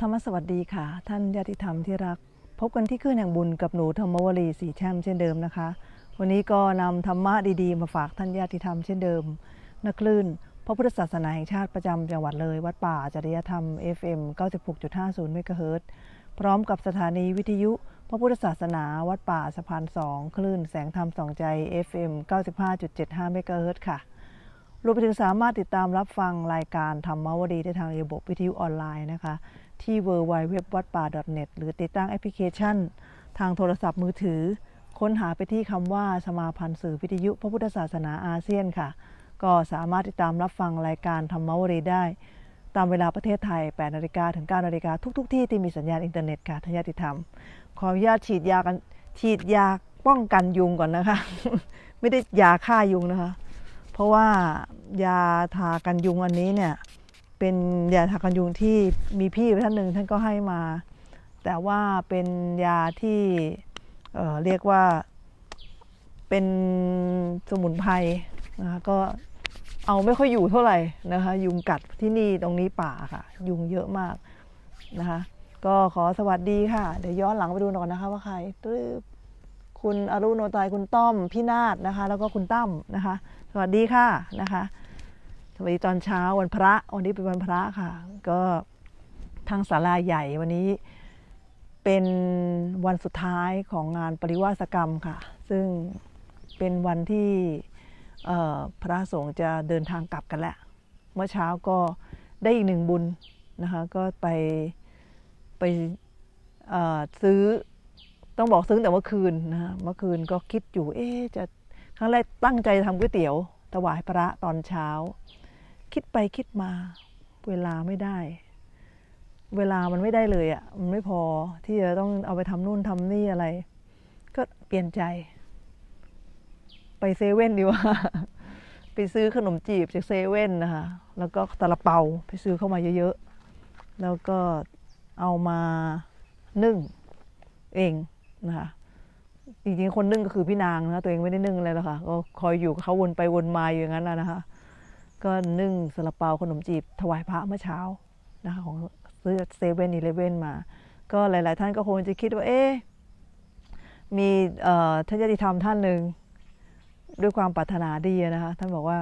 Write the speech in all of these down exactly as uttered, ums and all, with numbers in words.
ธรรมสวัสดีค่ะท่านญาติธรรมที่รักพบกันที่คลื่นแห่งบุญกับหนูธรรมวลีสีแช่มเช่นเดิมนะคะวันนี้ก็นำธรรมะดีๆมาฝากท่านญาติธรรมเช่นเดิมนักคลื่นพระพุทธศาสนาแห่งชาติประจำจังหวัดเลยวัดป่าจริยธรรม เอฟ เอ็ม เก้าสิบหกจุดห้าศูนย์ เมกะเฮิรตซ์พร้อมกับสถานีวิทยุพระพุทธศาสนาวัดป่าสะพานสองคลื่นแสงธรรมส่องใจ เอฟ เอ็ม เก้าสิบห้าจุดเจ็ดห้า เมกะเฮิรตซ์ค่ะรวมไปถึงสามารถติดตามรับฟังรายการธรรมวดีได้ทางระบบวิทยุออนไลน์นะคะที่ ดับเบิลยู ดับเบิลยู ดับเบิลยู ดอท วัดป่า ดอท เน็ต หรือติดตั้งแอปพลิเคชันทางโทรศัพท์มือถือค้นหาไปที่คำว่าสมาพันธ์สื่อวิทยุพระพุทธศาสนาอาเซียนค่ะก็สามารถติดตามรับฟังรายการธรรมวดีได้ตามเวลาประเทศไทย แปดนาฬิกา ถึง เก้านาฬิกา ทุกๆ ที่ที่มีสัญญาณอินเทอร์เน็ตค่ะท่านญาติธรรมขออนุญาตฉีดยากันฉีดยาป้องกันยุงก่อนนะคะ ไม่ได้ยาฆ่ายุงนะคะเพราะว่ายาทากันยุงอันนี้เนี่ยเป็นยาทากันยุงที่มีพี่ท่านหนึ่งท่านก็ให้มาแต่ว่าเป็นยาที่เอ่อเรียกว่าเป็นสมุนไพรนะคะก็เอาไม่ค่อยอยู่เท่าไหร่นะคะยุงกัดที่นี่ตรงนี้ป่าค่ะยุงเยอะมากนะคะก็ขอสวัสดีค่ะเดี๋ยวย้อนหลังไปดูหน่อยนะคะว่าใครคุณอรุณโนไตคุณต้อมพี่นาฏนะคะแล้วก็คุณตั้มนะคะสวัสดีค่ะนะคะสวัสดีตอนเช้าวันพระวันนี้เป็นวันพระค่ะก็ทางศาลาใหญ่วันนี้เป็นวันสุดท้ายของงานปริวาสกรรมค่ะซึ่งเป็นวันที่พระสงฆ์จะเดินทางกลับกันแล้วเมื่อเช้าก็ได้อีกหนึ่งบุญนะคะก็ไปไปซื้อต้องบอกซื้อแต่เมื่อคืนนะเมื่อคืนก็คิดอยู่เอ๊ะจะครั้งแรกตั้งใจทำก๋วยเตี๋ยวถวายพระตอนเช้าคิดไปคิดมาเวลาไม่ได้เวลามันไม่ได้เลยอ่ะมันไม่พอที่จะต้องเอาไปทำนู่นทำนี่อะไรก็เปลี่ยนใจไปเซเว่นดีกว่าไปซื้อขนมจีบจากเซเว่นนะคะแล้วก็ซาลาเปาไปซื้อเข้ามาเยอะๆแล้วก็เอามานึ่งเองนะคะจริงๆคนนึ่งก็คือพี่นางนะตัวเองไม่ได้นึ่งอะไรหรอกค่ะก็คอยอยู่กับเขาวนไปวนมาอยู่อย่างนั้นนะคะก็นึ่งซาลาเปาขนมจีบถวายพระเมื่อเช้านะคะของซื้อเซเว่นอีเลฟเว่นมาก็หลายๆท่านก็คงจะคิดว่าเอ๊ะมีท่านญาติธรรมท่านหนึ่งด้วยความปรารถนาดีนะคะท่านบอกว่า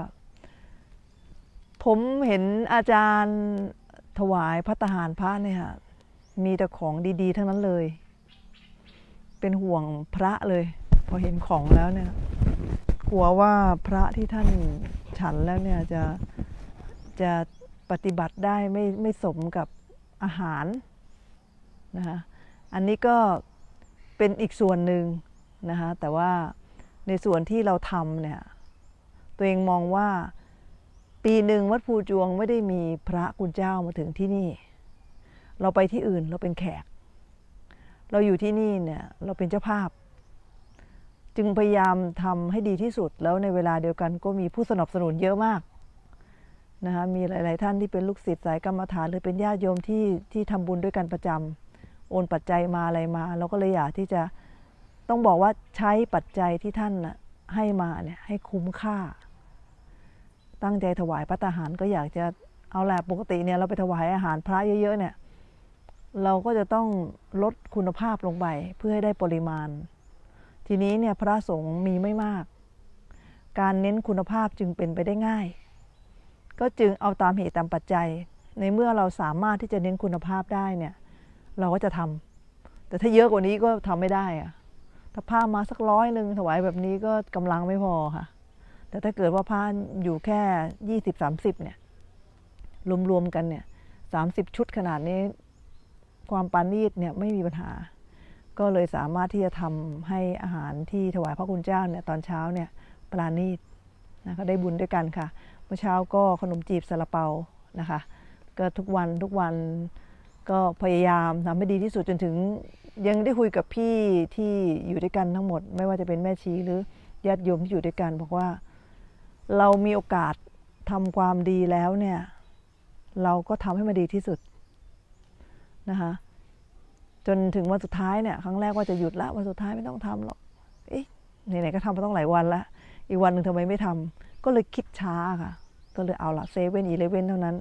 ผมเห็นอาจารย์ถวายพระทหารพระเนี่ยค่ะมีแต่ของดีๆทั้งนั้นเลยเป็นห่วงพระเลยพอเห็นของแล้วเนี่ยกลัวว่าพระที่ท่านฉันแล้วเนี่ยจะจะปฏิบัติได้ไม่ไม่สมกับอาหารนะคะอันนี้ก็เป็นอีกส่วนหนึ่งนะคะแต่ว่าในส่วนที่เราทำเนี่ยตัวเองมองว่าปีหนึ่งวัดภูจวงไม่ได้มีพระคุณเจ้ามาถึงที่นี่เราไปที่อื่นเราเป็นแขกเราอยู่ที่นี่เนี่ยเราเป็นเจ้าภาพจึงพยายามทำให้ดีที่สุดแล้วในเวลาเดียวกันก็มีผู้สนับสนุนเยอะมากนะคะมีหลายๆท่านที่เป็นลูกศิษย์สายกรรมฐานหรือเป็นญาติโยมที่ที่ทำบุญด้วยกันประจำโอนปัจจัยมาอะไรมาเราก็เลยอยากที่จะต้องบอกว่าใช้ปัจจัยที่ท่านให้มาเนี่ยให้คุ้มค่าตั้งใจถวายพระทหารก็อยากจะเอาแหละปกติเนี่ยเราไปถวายอาหารพระเยอะๆเนี่ยเราก็จะต้องลดคุณภาพลงไปเพื่อให้ได้ปริมาณทีนี้เนี่ยพระสงฆ์มีไม่มากการเน้นคุณภาพจึงเป็นไปได้ง่ายก็จึงเอาตามเหตุตามปัจจัยในเมื่อเราสามารถที่จะเน้นคุณภาพได้เนี่ยเราก็จะทำแต่ถ้าเยอะกว่านี้ก็ทำไม่ได้อะถ้าผ้ามาสักร้อยหนึ่งถวายแบบนี้ก็กำลังไม่พอค่ะแต่ถ้าเกิดว่าผ้าอยู่แค่ยี่สิบสามสิบเนี่ยรวมๆกันเนี่ยสามสิบชุดขนาดนี้ความปานีตเนี่ยไม่มีปัญหาก็เลยสามารถที่จะทำให้อาหารที่ถวายพระคุณเจ้าเนี่ยตอนเช้าเนี่ยปราณีตนะก็ได้บุญด้วยกันค่ะเมื่อเช้าก็ขนมจีบซาลาเปานะคะก็ทุกวันทุกวันก็พยายามทำให้ดีที่สุดจนถึงยังได้คุยกับพี่ที่อยู่ด้วยกันทั้งหมดไม่ว่าจะเป็นแม่ชีหรือญาติโยมที่อยู่ด้วยกันบอกว่าเรามีโอกาสทำความดีแล้วเนี่ยเราก็ทำให้มันดีที่สุดนะคะจนถึงวันสุดท้ายเนี่ยครั้งแรกว่าจะหยุดละวันสุดท้ายไม่ต้องทำหรอกเอ๊ะไหนๆก็ทำมาต้องหลายวันละอีกวันหนึ่งทำไมไม่ทำก็เลยคิดช้าค่ะก็เลยเอาละเซเว่นอีเลฟเว่นเท่านั้น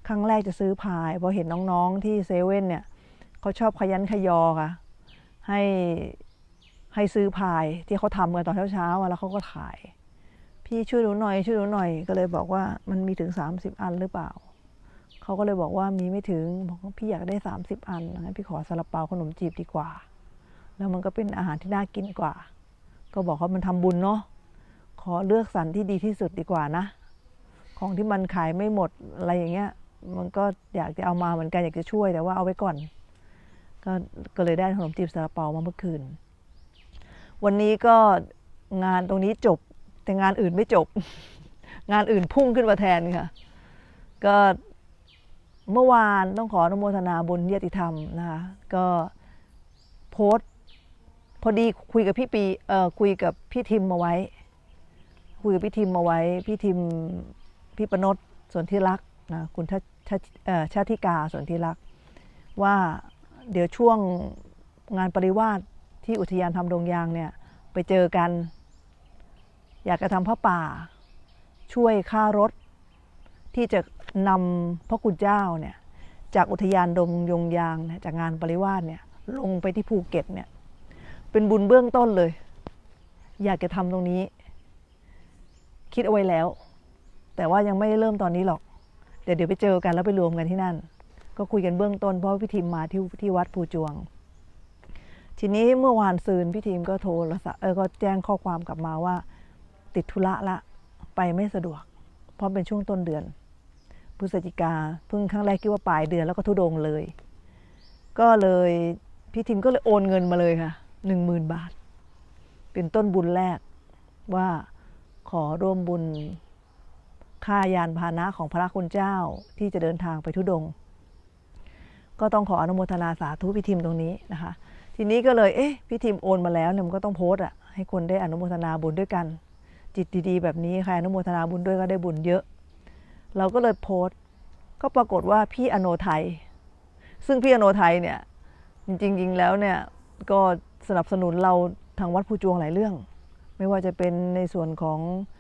ครั้งแรกจะซื้อพายพอเห็นน้องๆที่เซเว่นเนี่ยเขาชอบขยันขยอค่ะให้ให้ซื้อพายที่เขาทำกันตอนเช้าๆแล้วเขาก็ขายพี่ช่วยหนูหน่อยช่วยหนูหน่อยก็เลยบอกว่ามันมีถึงสามสิบอันหรือเปล่าเขาก็เลยบอกว่ามีไม่ถึงบอกว่าพี่อยากได้สามสิบอันงั้นพี่ขอซาลาเปาขนมจีบดีกว่าแล้วมันก็เป็นอาหารที่น่ากินกว่าก็บอกว่ามันทำบุญเนาะขอเลือกสรรที่ดีที่สุดดีกว่านะของที่มันขายไม่หมดอะไรอย่างเงี้ยมันก็อยากจะเอามาเหมือนกันอยากจะช่วยแต่ว่าเอาไว้ก่อนก็ก็เลยได้ขนมจีบซาลาเปามาเมื่อคืนวันนี้ก็งานตรงนี้จบแต่งานอื่นไม่จบงานอื่นพุ่งขึ้นมาแทนค่ะก็เมื่อวานต้องขออนุโมทนาบุญญาติธรรมนะคะก็โพสต์พอดีคุยกับพี่ปีเอ่อคุยกับพี่ทิมมาไว้คุยกับพี่ทิมมาไว้พี่ทิมพี่ปนดสนธิรักษ์นะคุณชาชาชาติกาสนธิรักษ์ว่าเดี๋ยวช่วงงานปริวาสที่อุทยานธรรมดงยางเนี่ยไปเจอกันอยากจะทำผ้าป่าช่วยค่ารถที่จะนำพระคุณเจ้าเนี่ยจากอุทยานดงยงยางจากงานปริวาสเนี่ยลงไปที่ภูเก็ตเนี่ยเป็นบุญเบื้องต้นเลยอยากจะทำตรงนี้คิดเอาไว้แล้วแต่ว่ายังไม่ได้เริ่มตอนนี้หรอกเดี๋ยวเดี๋ยวไปเจอกันแล้วไปรวมกันที่นั่นก็คุยกันเบื้องต้นเพราะพี่ทีมมาที่ที่วัดภูจวงทีนี้เมื่อวานซืนพี่ทีมก็โทรเออก็แจ้งข้อความกลับมาว่าติดธุระละไปไม่สะดวกเพราะเป็นช่วงต้นเดือนพฤศจิกาเพิ่งครั้งแรกคิดว่าปลายเดือนแล้วก็ทุดงเลยก็เลยพี่ทีมก็เลยโอนเงินมาเลยค่ะหนึ่งหมื่นบาทเป็นต้นบุญแรกว่าขอร่วมบุญค่ายานพาหนะของพระคุณเจ้าที่จะเดินทางไปทุดงก็ต้องขออนุโมทนาสาธุพี่ทีมตรงนี้นะคะทีนี้ก็เลยเอ๊ะพี่ทีมโอนมาแล้วเนี่ยมันก็ต้องโพสต์อ่ะให้คนได้อนุโมทนาบุญด้วยกันจิตดีๆแบบนี้ใครอนุโมทนาบุญด้วยก็ได้บุญเยอะเราก็เลยโพสต์ก็ปรากฏว่าพี่อโนไทยซึ่งพี่อโนไทยเนี่ยจริงๆแล้วเนี่ยก็สนับสนุนเราทางวัดภูจวงหลายเรื่องไม่ว่าจะเป็นในส่วนของ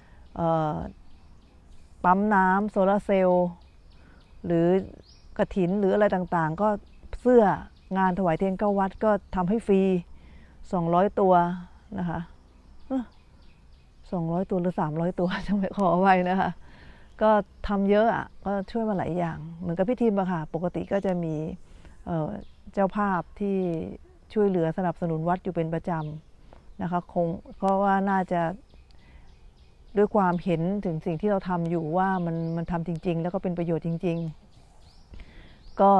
ปั๊มน้ำโซลาเซลล์หรือกฐินหรืออะไรต่างๆก็เสื้องานถวายเทียนเก้าวัดก็ทำให้ฟรีสองร้อยตัวนะคะสองร้อยตัวหรือสามร้อยตัวจะไม่ขอไว้นะคะก็ทำเยอะอ่ะก็ช่วยมาหลายอย่างเหมือนกับพี่ทีมอะค่ะปกติก็จะมีเจ้าภาพที่ช่วยเหลือสนับสนุนวัดอยู่เป็นประจำนะคะคงก็ว่าน่าจะด้วยความเห็นถึงสิ่งที่เราทำอยู่ว่ามันมันทำจริงๆแล้วก็เป็นประโยชน์จริงๆก็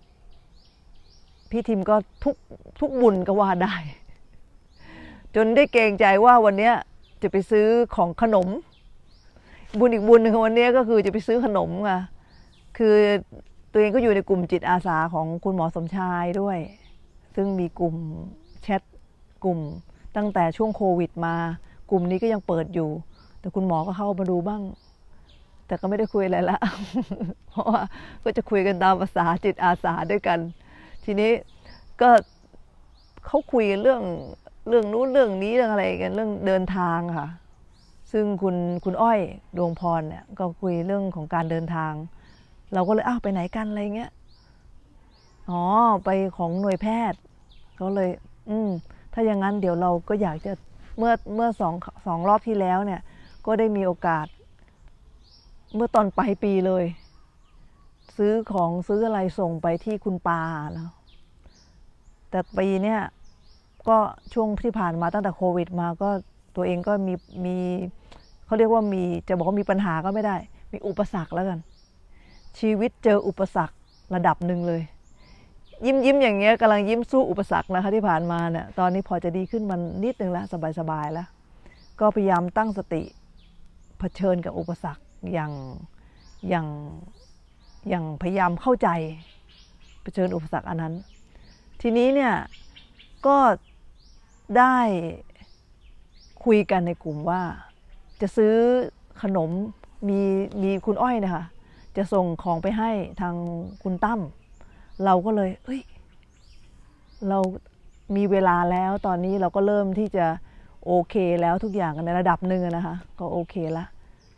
พี่ทีมก็ทุกทุกบุญก็ว่าได้จนได้เกรงใจว่าวันนี้จะไปซื้อของขนมบุญอีกบุญหนึ่งวันนี้ก็คือจะไปซื้อขนมค่ะคือตัวเองก็อยู่ในกลุ่มจิตอาสาของคุณหมอสมชายด้วยซึ่งมีกลุ่มแชทกลุ่มตั้งแต่ช่วงโควิดมากลุ่มนี้ก็ยังเปิดอยู่แต่คุณหมอก็เข้ามาดูบ้างแต่ก็ไม่ได้คุยอะไรละ เพราะว่าก็จะคุยกันตามภาษาจิตอาสาด้วยกันทีนี้ก็เขาคุยกันเรื่องเรื่องนู้นเรื่องนี้เรื่องอะไรกันเรื่องเดินทางค่ะซึ่งคุณคุณอ้อยดวงพรเนี่ยก็คุยเรื่องของการเดินทางเราก็เลยอ้าวไปไหนกันอะไรเงี้ยอ๋อไปของหน่วยแพทย์ก็เลยอืมถ้าอย่างนั้นเดี๋ยวเราก็อยากจะเมื่อเมื่อสองสองรอบที่แล้วเนี่ยก็ได้มีโอกาสเมื่อตอนปลายปีเลยซื้อของซื้ออะไรส่งไปที่คุณปาแล้วแต่ปีเนี้ยก็ช่วงที่ผ่านมาตั้งแต่โควิดมาก็ตัวเองก็มีมีเขาเรียกว่ามีจะบอกว่ามีปัญหาก็ไม่ได้มีอุปสรรคแล้วกันชีวิตเจออุปสรรคระดับหนึ่งเลยยิ้มยิ้มอย่างเงี้ยกำลังยิ้มสู้อุปสรรคนะคะที่ผ่านมาเนี่ยตอนนี้พอจะดีขึ้นมันนิดนึงแล้วสบายๆแล้วก็พยายามตั้งสติเผชิญกับอุปสรรคอย่างอย่างอย่างพยายามเข้าใจเผชิญอุปสรรคอันนั้นทีนี้เนี่ยก็ได้คุยกันในกลุ่มว่าจะซื้อขนมมีมีคุณอ้อยนะคะจะส่งของไปให้ทางคุณตั้มเราก็เลยเอ้ยเรามีเวลาแล้วตอนนี้เราก็เริ่มที่จะโอเคแล้วทุกอย่างในระดับหนึ่งนะคะก็โอเคละ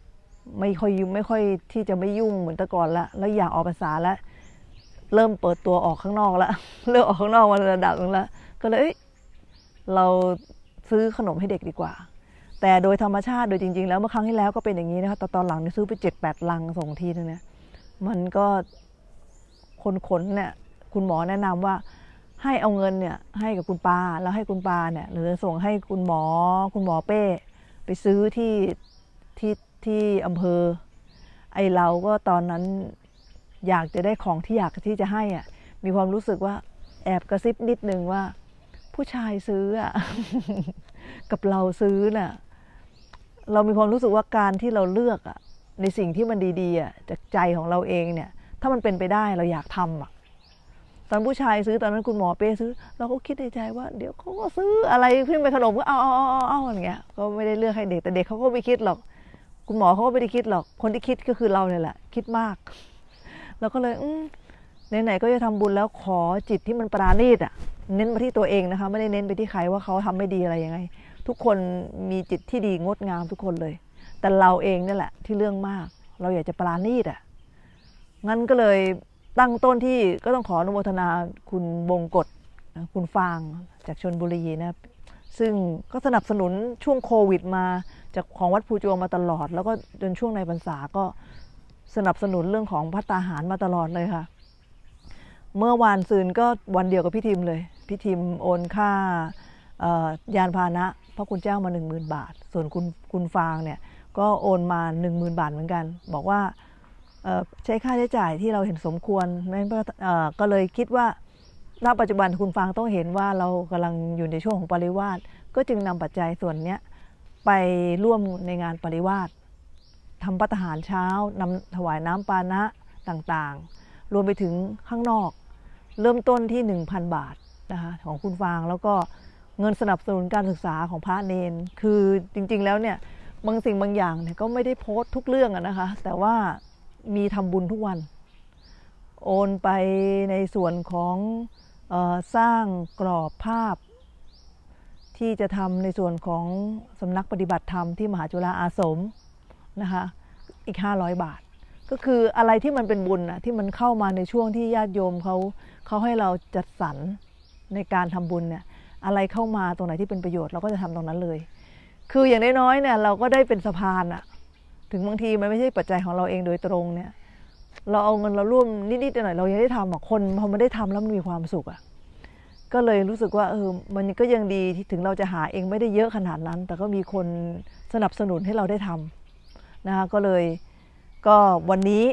ไม่ค่อยไม่ค่อยที่จะไม่ยุ่งเหมือนแต่ก่อนละแล้วอยากออกพรรษาแล้วเริ่มเปิดตัวออกข้างนอกแล้วเริ่มออกข้างนอกมาระดับนึงแล้วก็เลยเอ้ยเราซื้อขนมให้เด็กดีกว่าแต่โดยธรรมชาติโดยจริงๆแล้วเมื่อครั้งที่แล้วก็เป็นอย่างนี้นะคะแต่ตอนหลังซื้อไปเจ็ดแปดลังส่งทีนึงเนี่ยมันก็คนขนเนี่ยคุณหมอแนะนำว่าให้เอาเงินเนี่ยให้กับคุณปาแล้วให้คุณปาเนี่ยหรือส่งให้คุณหมอคุณหมอเป้ไปซื้อที่ที่ที่อำเภอไอเราก็ตอนนั้นอยากจะได้ของที่อยากที่จะให้อ่ะมีความรู้สึกว่าแอบกระซิบนิดนึงว่าผู้ชายซื้ออ่ะ กับเราซื้อน่ะเรามีความรู้สึกว่าการที่เราเลือกอ่ะในสิ่งที่มันดีๆอ่ะจากใจของเราเองเนี่ยถ้ามันเป็นไปได้เราอยากทำอ่ะตอนผู้ชายซื้อตอนนั้นคุณหมอเป้ซื้อเราก็คิดในใจว่าเดี๋ยวเขาก็ซื้ออะไรขึ้นไปขนมก็เอาเอาเอาเอาอย่างเงี้ยก็ไม่ได้เลือกให้เด็กแต่เด็กเขาก็ไม่คิดหรอกคุณหมอเขาก็ไม่ได้คิดหรอกคนที่คิดก็คือเราเนี่ยแหละคิดมากเราก็เลยไหนๆก็จะทำบุญแล้วขอจิตที่มันปราณีตอ่ะเน้นมาที่ตัวเองนะคะไม่ได้เน้นไปที่ใครว่าเขาทำไม่ดีอะไรยังไงทุกคนมีจิตที่ดีงดงามทุกคนเลยแต่เราเองนี่แหละที่เรื่องมากเราอยากจะปราณีตอ่ะงั้นก็เลยตั้งต้นที่ก็ต้องขออนุโมทนาคุณบงกฎคุณฟางจากชลบุรีนะซึ่งก็สนับสนุนช่วงโควิดมาจากของวัดภูจวงมาตลอดแล้วก็จนช่วงในพรรษาก็สนับสนุนเรื่องของภัตตาหารมาตลอดเลยค่ะเมื่อวานซืนก็วันเดียวกับพี่ทิมเลยพี่ทิมโอนค่ายานพาหนะพระคุณเจ้ามา หนึ่งหมื่น บาทส่วนคุณคุณฟางเนี่ยก็โอนมา หนึ่งหมื่น บาทเหมือนกันบอกว่าใช้ค่าใช้จ่ายที่เราเห็นสมควรก็เลยคิดว่าณปัจจุบันคุณฟางต้องเห็นว่าเรากำลังอยู่ในช่วงของปริวาสก็จึงนำปัจจัยส่วนนี้ไปร่วมในงานปริวาสทำภัตตาหารเช้านำถวายน้ำปานะต่างๆรวมไปถึงข้างนอกเริ่มต้นที่ หนึ่งพัน บาทนะคะของคุณฟางแล้วก็เงินสนับสนุนการศึกษาของพระเนนคือจริงๆแล้วเนี่ยบางสิ่งบางอย่างเนี่ยก็ไม่ได้โพสต์ทุกเรื่องนะคะแต่ว่ามีทำบุญทุกวันโอนไปในส่วนของเอ่อสร้างกรอบภาพที่จะทำในส่วนของสำนักปฏิบัติธรรมที่มหาจุฬาอาสมนะคะอีกห้าร้อยบาทก็คืออะไรที่มันเป็นบุญนะที่มันเข้ามาในช่วงที่ญาติโยมเขาเขาให้เราจัดสรรในการทำบุญเนี่ยอะไรเข้ามาตรงไหนที่เป็นประโยชน์เราก็จะทำตรงนั้นเลยคืออย่างน้อยๆเนี่ยเราก็ได้เป็นสะพานอะถึงบางทีมันไม่ใช่ปัจจัยของเราเองโดยตรงเนี่ยเราเอาเงินเราร่วมนิดๆหน่อยๆเรายังได้ทำอ่ะคนพอมันได้ทำแล้วมันมีความสุขอ่ะก็เลยรู้สึกว่าเออมันก็ยังดีที่ถึงเราจะหาเองไม่ได้เยอะขนาดนั้นแต่ก็มีคนสนับสนุนให้เราได้ทำนะคะก็เลยก็วันนี้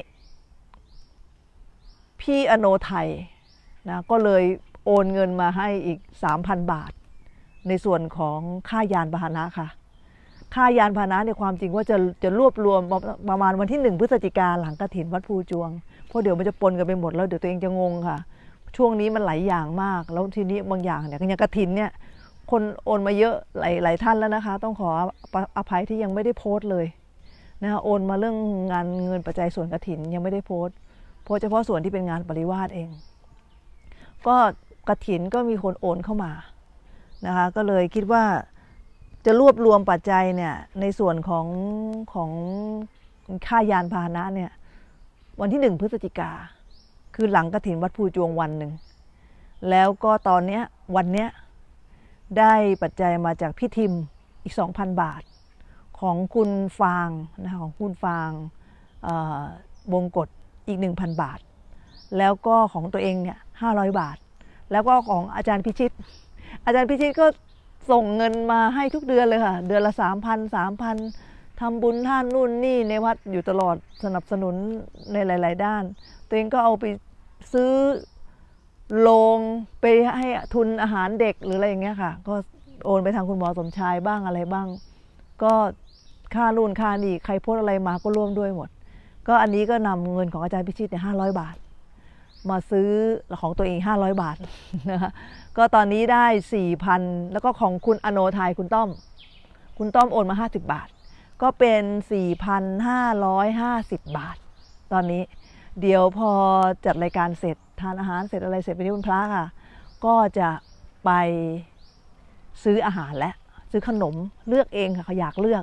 พี่อโนไทยนะก็เลยโอนเงินมาให้อีก สามพัน บาทในส่วนของค่ายานพาหนะค่ะค่ายานพาหนะในความจริงว่าจะจะรวบรวมประมาณวันที่หนึ่งพฤศจิกาหลังกฐินวัดภูจวงเพราะเดี๋ยวมันจะปนกันไปหมดแล้วเดี๋ยวตัวเองจะงงค่ะช่วงนี้มันหลายอย่างมากแล้วทีนี้บางอย่างเนี่ยอย่างกฐินเนี่ยคนโอนมาเยอะหลายหลายท่านแล้วนะคะต้องขออภัยที่ยังไม่ได้โพสต์เลยนะคะโอนมาเรื่องงานเงินปัจจัยส่วนกฐินยังไม่ได้โพสต์โพสต์เฉพาะส่วนที่เป็นงานปริวาสเองก็กฐินก็มีคนโอนเข้ามานะคะก็เลยคิดว่าจะรวบรวมปัจจัยเนี่ยในส่วนของของค่ายานพาหนะเนี่ยวันที่หนึ่งพฤศจิกาคือหลังกฐินวัดภูจวงวันหนึ่งแล้วก็ตอนนี้วันนี้ได้ปัจจัยมาจากพี่ทิมอีก สองพัน บาทของคุณฟางนะของคุณฟางบงกฎอีก หนึ่งพัน บาทแล้วก็ของตัวเองเนี่ยห้าร้อยบาทแล้วก็ของอาจารย์พิชิตอาจารย์พิชิตก็ส่งเงินมาให้ทุกเดือนเลยค่ะเดือนละ สามพัน สามพัน ทำบุญท่านนู่นนี่ในวัดอยู่ตลอดสนับสนุนในหลายๆด้านตัวเองก็เอาไปซื้อโรงไปให้ทุนอาหารเด็กหรืออะไรอย่างเงี้ยค่ะก็โอนไปทางคุณหมอสมชายบ้างอะไรบ้างก็ค่านู่นค่านี่ใครโพสอะไรมาก็ร่วมด้วยหมดก็อันนี้ก็นำเงินของอาจารย์พิชิตเนี่ยห้าร้อยบาทมาซื้อของตัวเองห้าร้อยบาทนะคะก็ตอนนี้ได้ สี่พัน แล้วก็ของคุณอโนไทยคุณต้อมคุณต้อมโอนมาห้าสิบบาทก็เป็น สี่พันห้าร้อยห้าสิบ บาทตอนนี้เดี๋ยวพอจัดรายการเสร็จทานอาหารเสร็จอะไรเสร็จไปที่วันพระค่ะก็จะไปซื้ออาหารและซื้อขนมเลือกเองค่ะเขาอยากเลือก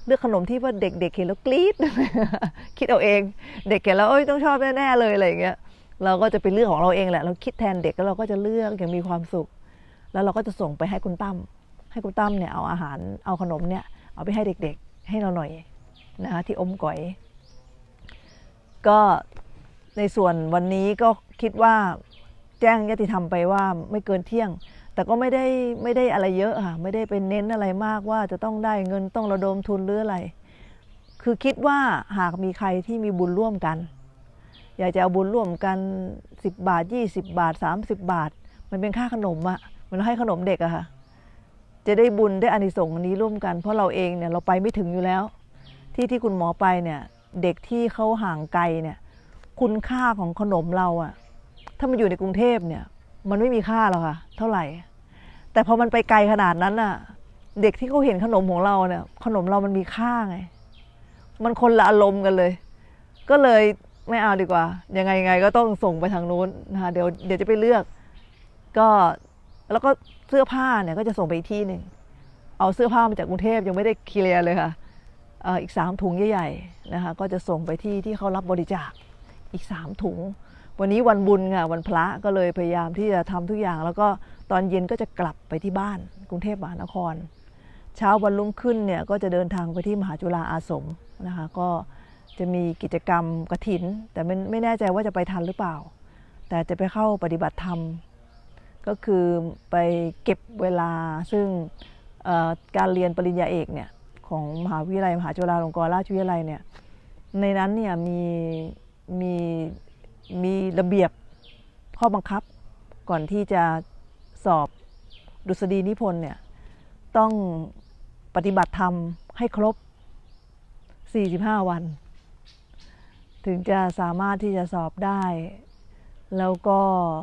เลือกขนมที่ว่าเด็กๆเห็นแล้วกรี๊ด คิดเอาเองเด็กเห็นแล้วเอ้ยต้องชอบแน่ๆเลยอะไรอย่างเงี้ยเราก็จะเป็นเรื่องของเราเองแหละเราคิดแทนเด็กแล้วเราก็จะเลือกอย่างมีความสุขแล้วเราก็จะส่งไปให้คุณตั้มให้คุณตั้มเนี่ยเอาอาหารเอาขนมเนี่ยเอาไปให้เด็กๆให้เราหน่อยนะคะที่อมก๋อยก็ในส่วนวันนี้ก็คิดว่าแจ้งญาติธรรมไปว่าไม่เกินเที่ยงแต่ก็ไม่ได้ไม่ได้อะไรเยอะค่ะไม่ได้เป็นเน้นอะไรมากว่าจะต้องได้เงินต้องระดมทุนหรืออะไรคือคิดว่าหากมีใครที่มีบุญร่วมกันอยากจะเอาบุญร่วมกันสิบบาทยี่สิบบาทสามสิบบาทมันเป็นค่าขนมอะมันให้ขนมเด็กอะค่ะจะได้บุญได้อานิสงส์นี้ร่วมกันเพราะเราเองเนี่ยเราไปไม่ถึงอยู่แล้วที่ที่คุณหมอไปเนี่ยเด็กที่เขาห่างไกลเนี่ยคุณค่าของขนมเราอะถ้ามันอยู่ในกรุงเทพเนี่ยมันไม่มีค่าหรอกค่ะเท่าไหร่แต่พอมันไปไกลขนาดนั้นน่ะเด็กที่เขาเห็นขนมของเราเนี่ยขนมเรามันมีค่าไงมันคนละอารมณ์กันเลยก็เลยไม่เอาดีกว่ายังไงไงก็ต้องส่งไปทางนู้นนะคะเดี๋ยวเดี๋ยวจะไปเลือกก็แล้วก็เสื้อผ้าเนี่ยก็จะส่งไปอีกที่หนึ่งเอาเสื้อผ้ามาจากกรุงเทพยังไม่ได้เคลียร์เลยค่ะอีกสามถุงใหญ่ๆนะคะก็จะส่งไปที่ที่เขารับบริจาคอีกสามถุงวันนี้วันบุญค่ะวันพระก็เลยพยายามที่จะทำทุกอย่างแล้วก็ตอนเย็นก็จะกลับไปที่บ้านกรุงเทพมหานครเช้าวันรุ่งขึ้นเนี่ยก็จะเดินทางไปที่มหาจุฬาอาสมนะคะก็จะมีกิจกรรมกฐินแต่ไม่ไม่แน่ใจว่าจะไปทันหรือเปล่าแต่จะไปเข้าปฏิบัติธรรมก็คือไปเก็บเวลาซึ่งการเรียนปริญญาเอกเนี่ยของมหาวิทยาลัยมหาจุฬาลงกรณราชวิทยาลัยเนี่ยในนั้นเนี่ยมีมีมีระเบียบข้อบังคับก่อนที่จะสอบดุษฎีนิพนธ์เนี่ยต้องปฏิบัติธรรมให้ครบสี่สิบห้าวันถึงจะสามารถที่จะสอบได้แล้วก็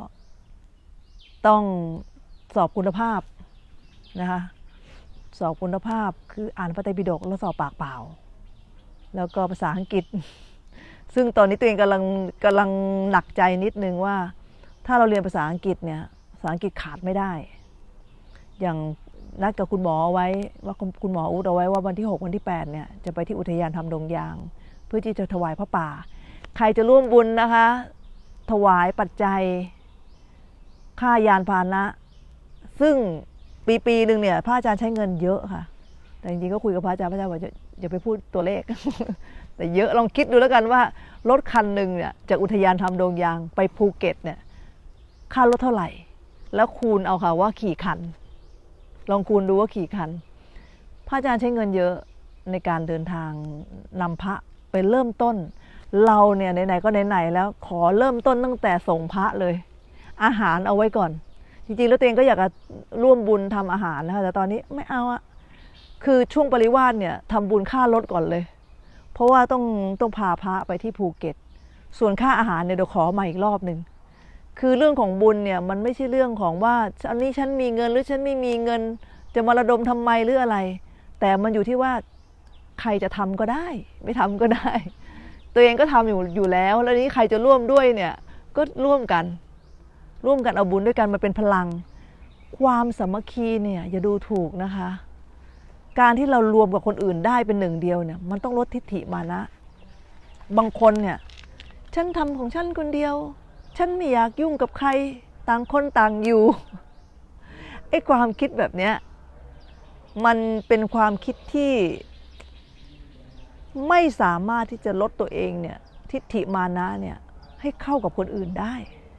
ต้องสอบคุณภาพนะคะสอบคุณภาพคืออ่านพระไตรปิฎกแล้วสอบปากเปล่าแล้วก็ภาษาอังกฤษซึ่งตอนนี้ตัวเองกำลังกำลังหนักใจนิดนึงว่าถ้าเราเรียนภาษาอังกฤษเนี่ยภาษาอังกฤษขาดไม่ได้อย่างนัดกับคุณหมอเอาไว้ว่าคุณหมออุดเอาไว้ว่าวันที่หกวันที่แปดเนี่ยจะไปที่อุทยานธรรมดงยางเพื่อที่จะถวายพระป่าใครจะร่วมบุญนะคะถวายปัจจัยค่ายานพาหนะซึ่งปีปีหนึ่งเนี่ยพระอาจารย์ใช้เงินเยอะค่ะแต่จริงๆก็คุยกับพระอาจารย์พระอาจารย์บอกอย่าไปพูดตัวเลข แต่เยอะลองคิดดูแล้วกันว่ารถคันหนึ่งเนี่ยจากอุทยานธรรมดงยางไปภูเก็ตเนี่ยค่ารถเท่าไหร่แล้วคูณเอาค่ะว่าขี่คันลองคูณดูว่าขี่คันพระอาจารย์ใช้เงินเยอะในการเดินทางนำพระไปเริ่มต้นเราเนี่ยไหนๆก็ไหนๆแล้วขอเริ่มต้นตั้งแต่ส่งพระเลยอาหารเอาไว้ก่อนจริงๆแล้วตัวเองก็อยากจะร่วมบุญทำอาหารนะคะแต่ตอนนี้ไม่เอาอะคือช่วงปริวาสเนี่ยทำบุญค่ารถก่อนเลยเพราะว่าต้องต้องพาพระไปที่ภูเก็ตส่วนค่าอาหารเนี่ยเดี๋ยวขอมาอีกรอบหนึ่งคือเรื่องของบุญเนี่ยมันไม่ใช่เรื่องของว่าอันนี้ฉันมีเงินหรือฉันไม่มีเงินจะมาระดมทำไมหรืออะไรแต่มันอยู่ที่ว่าใครจะทำก็ได้ไม่ทำก็ได้ตัวเองก็ทำอยู่อยู่แล้วแล้วนี้ใครจะร่วมด้วยเนี่ยก็ร่วมกันร่วมกันเอาบุญด้วยกันมาเป็นพลังความสามัคคีเนี่ยอย่าดูถูกนะคะการที่เรารวมกับคนอื่นได้เป็นหนึ่งเดียวเนี่ยมันต้องลดทิฏฐิมานะบางคนเนี่ยฉันทำของฉันคนเดียวฉันไม่อยากยุ่งกับใครต่างคนต่างอยู่ไอ้ความคิดแบบเนี้ยมันเป็นความคิดที่ไม่สามารถที่จะลดตัวเองเนี่ยทิฏฐิมานะเนี่ยให้เข้ากับคนอื่นได้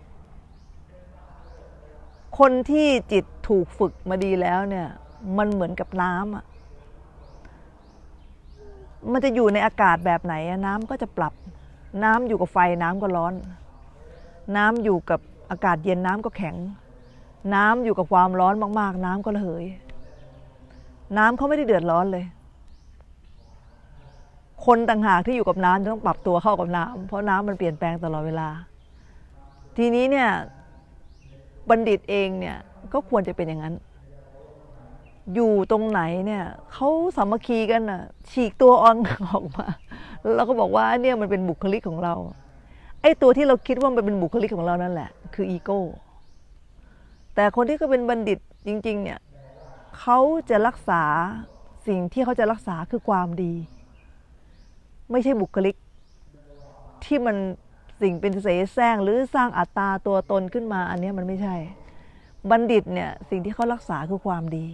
คนที่จิตถูกฝึกมาดีแล้วเนี่ยมันเหมือนกับน้ำอ่ะมันจะอยู่ในอากาศแบบไหนน้ำก็จะปรับน้ำอยู่กับไฟน้ำก็ร้อนน้ำอยู่กับอากาศเย็นน้ำก็แข็งน้ำอยู่กับความร้อนมากๆน้ำก็ระเหยน้ำเขาไม่ได้เดือดร้อนเลยคนต่างหากที่อยู่กับน้ำจะต้องปรับตัวเข้ากับน้ำเพราะน้ำมันเปลี่ยนแปลงตลอดเวลาทีนี้เนี่ยบัณฑิตเองเนี่ยก็ควรจะเป็นอย่างนั้นอยู่ตรงไหนเนี่ยเขาสามัคคีกันน่ะฉีกตัวอ่อนออกมาแล้วก็บอกว่าเนี่ยมันเป็นบุคลิกของเราไอ้ตัวที่เราคิดว่ามันเป็นบุคลิกของเรานั่นแหละคืออีโก้แต่คนที่เขาเป็นบัณฑิตจริงๆเนี่ยเขาจะรักษาสิ่งที่เขาจะรักษาคือความดีไม่ใช่บุคลิกที่มันสิ่งเป็นเสแสร้งหรือสร้างอัตตาตัวตนขึ้นมาอันนี้มันไม่ใช่บัณฑิตเนี่ยสิ่งที่เขารักษาคือความดี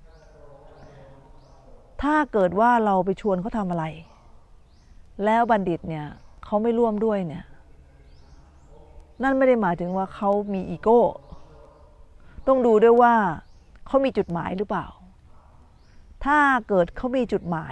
ถ้าเกิดว่าเราไปชวนเขาทำอะไรแล้วบัณฑิตเนี่ยเขาไม่ร่วมด้วยเนี่ยนั่นไม่ได้หมายถึงว่าเขามีอีโก้ต้องดูด้วยว่าเขามีจุดหมายหรือเปล่าถ้าเกิดเขามีจุดหมาย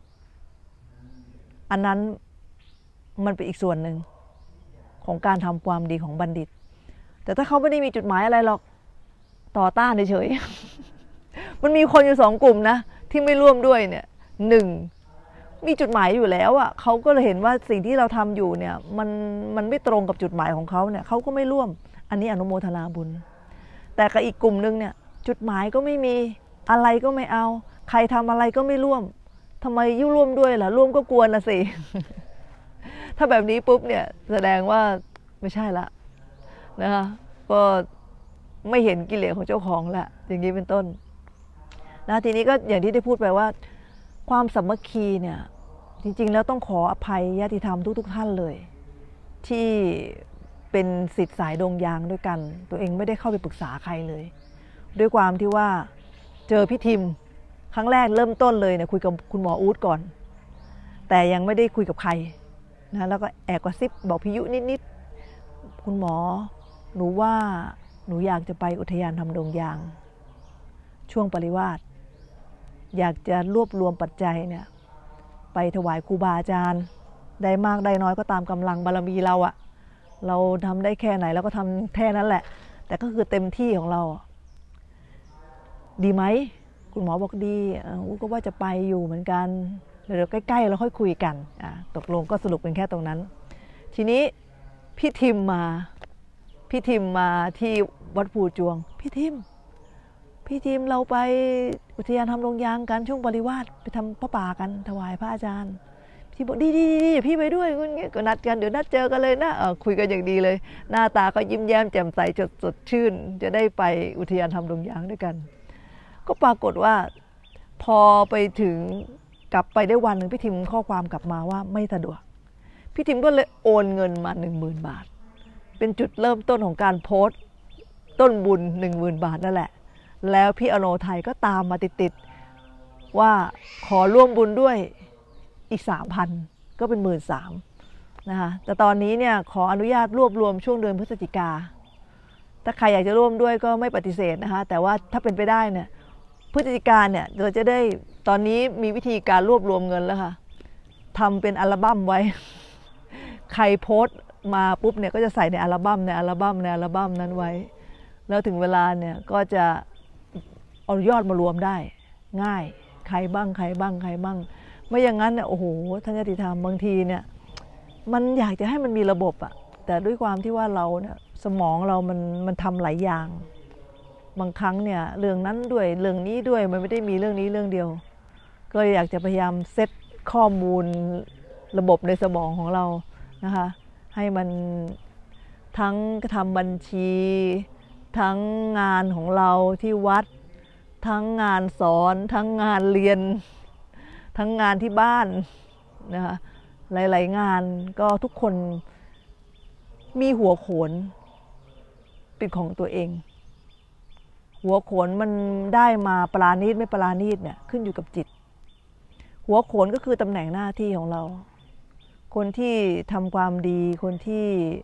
อันนั้นมันเป็นอีกส่วนหนึ่งของการทำความดีของบัณฑิตแต่ถ้าเขาไม่ได้มีจุดหมายอะไรหรอกต่อต้านเฉยๆ มันมีคนอยู่สองกลุ่มนะที่ไม่ร่วมด้วยเนี่ยหนึ่งมีจุดหมายอยู่แล้วอ่ะเขาก็เลยเห็นว่าสิ่งที่เราทำอยู่เนี่ยมันมันไม่ตรงกับจุดหมายของเขาเนี่ยเขาก็ไม่ร่วมอันนี้อนุโมทนาบุญแต่กับอีกกลุ่มนึงเนี่ยจุดหมายก็ไม่มีอะไรก็ไม่เอาใครทำอะไรก็ไม่ร่วมทำไมยุ่งร่วมด้วยล่ะร่วมก็กวนนะสิ ถ้าแบบนี้ปุ๊บเนี่ยแสดงว่าไม่ใช่ละนะคะก็ไม่เห็นกิเลสของเจ้าของละอย่างนี้เป็นต้นนะทีนี้ก็อย่างที่ได้พูดไปว่าความสามัคคีเนี่ยจริงๆแล้วต้องขออภัยญาติธรรมทุกๆท่านเลยที่เป็นศิษย์สายดงยางด้วยกันตัวเองไม่ได้เข้าไปปรึกษาใครเลยด้วยความที่ว่าเจอพี่ทิมครั้งแรกเริ่มต้นเลยเนี่ยคุยกับคุณหมออู๊ดก่อนแต่ยังไม่ได้คุยกับใครนะแล้วก็แอบกระซิบบอกพี่ยุนิดๆคุณหมอหนูว่าหนูอยากจะไปอุทยานธรรมดงยางช่วงปริวาสอยากจะรวบรวมปัจจัยเนี่ยไปถวายครูบาอาจารย์ได้มากได้น้อยก็ตามกำลังบารมีเราอะเราทำได้แค่ไหนเราก็ทำแค่นั้นแหละแต่ก็คือเต็มที่ของเราดีไหมคุณหมอบอกดีอู้ก็ว่าจะไปอยู่เหมือนกันเดี๋ยวใกล้ๆเราค่อยคุยกันตกลงก็สรุปเป็นแค่ตรงนั้นทีนี้พี่ทิมมาพี่ทิมมาที่วัดภูจวงพี่ทิมพี่ทิมเราไปอุทยานธรรมดงยางกันช่วงปริวาสไปทำพระป่ากันถวายพระอาจารย์พี่บอกดีดีดีพี่ไปด้วยก็นัดกันเดี๋ยวนัดเจอกันเลยนะคุยกันอย่างดีเลยหน้าตาก็ยิ้มแย้มแจ่มใสสดสดชื่นจะได้ไปอุทยานธรรมดงยางด้วยกันก็ปรากฏว่าพอไปถึงกลับไปได้วันหนึ่งพี่ทิมข้อความกลับมาว่าไม่สะดวกพี่ทิมก็เลยโอนเงินมาหนึ่งหมื่นบาทเป็นจุดเริ่มต้นของการโพสต์ต้นบุญหนึ่งหมื่นบาทนั่นแหละแล้วพี่อโนไทยก็ตามมาติดๆว่าขอร่วมบุญด้วยอีกสามพันก็เป็นหมื่นสามนะคะแต่ตอนนี้เนี่ยขออนุญาตรวบรวมช่วงเดือนพฤศจิกาถ้าใครอยากจะร่วมด้วยก็ไม่ปฏิเสธนะคะแต่ว่าถ้าเป็นไปได้เนี่ยพฤศจิกาเนี่ยเราจะได้ตอนนี้มีวิธีการรวบรวมเงินแล้วค่ะทำเป็นอัลบั้มไว้ใครโพสต์มาปุ๊บเนี่ยก็จะใส่ในอัลบั้มในอัลบั้มในอัลบั้มนั้นไว้แล้วถึงเวลาเนี่ยก็จะเอายอดมารวมได้ง่ายใครบ้างใครบ้างใครบ้างไม่อย่างนั้นเนี่ยโอ้โหท่านญาติธรรมบางทีเนี่ยมันอยากจะให้มันมีระบบอะแต่ด้วยความที่ว่าเราเนี่ยสมองเรามันมันทำหลายอย่างบางครั้งเนี่ยเรื่องนั้นด้วยเรื่องนี้ด้วยมันไม่ได้มีเรื่องนี้เรื่องเดียวก็อยากจะพยายามเซตข้อมูลระบบในสมองของเรานะคะให้มันทั้งทำบัญชีทั้งงานของเราที่วัดทั้งงานสอนทั้งงานเรียนทั้งงานที่บ้านนะคะหลายๆงานก็ทุกคนมีหัวโขนเป็นของตัวเองหัวโขนมันได้มาปราณีตไม่ปราณีตเนี่ยขึ้นอยู่กับจิตหัวโขนก็คือตำแหน่งหน้าที่ของเราคนที่ทำความดีคนที่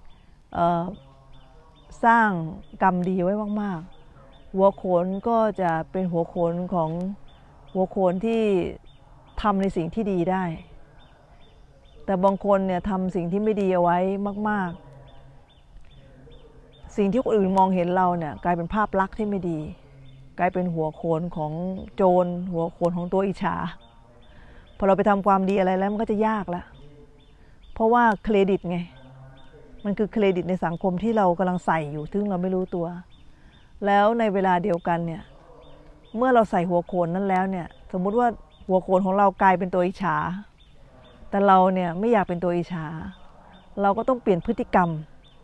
สร้างกรรมดีไว้มากๆหัวโขนก็จะเป็นหัวโขนของหัวโขนที่ทำในสิ่งที่ดีได้แต่บางคนเนี่ยทำสิ่งที่ไม่ดีเอาไว้มากๆสิ่งที่คนอื่นมองเห็นเราเนี่ยกลายเป็นภาพลักษณ์ที่ไม่ดีกลายเป็นหัวโขนของโจรหัวโขนของตัวอิจฉาพอเราไปทำความดีอะไรแล้วมันก็จะยากละเพราะว่าเครดิตไงมันคือเครดิตในสังคมที่เรากำลังใส่อยู่ซึ่งเราไม่รู้ตัวแล้วในเวลาเดียวกันเนี่ยเมื่อเราใส่หัวโขนนั้นแล้วเนี่ยสมมุติว่าหัวโขนของเรากลายเป็นตัวอิจฉาแต่เราเนี่ยไม่อยากเป็นตัวอิจฉาเราก็ต้องเปลี่ยนพฤติกรรม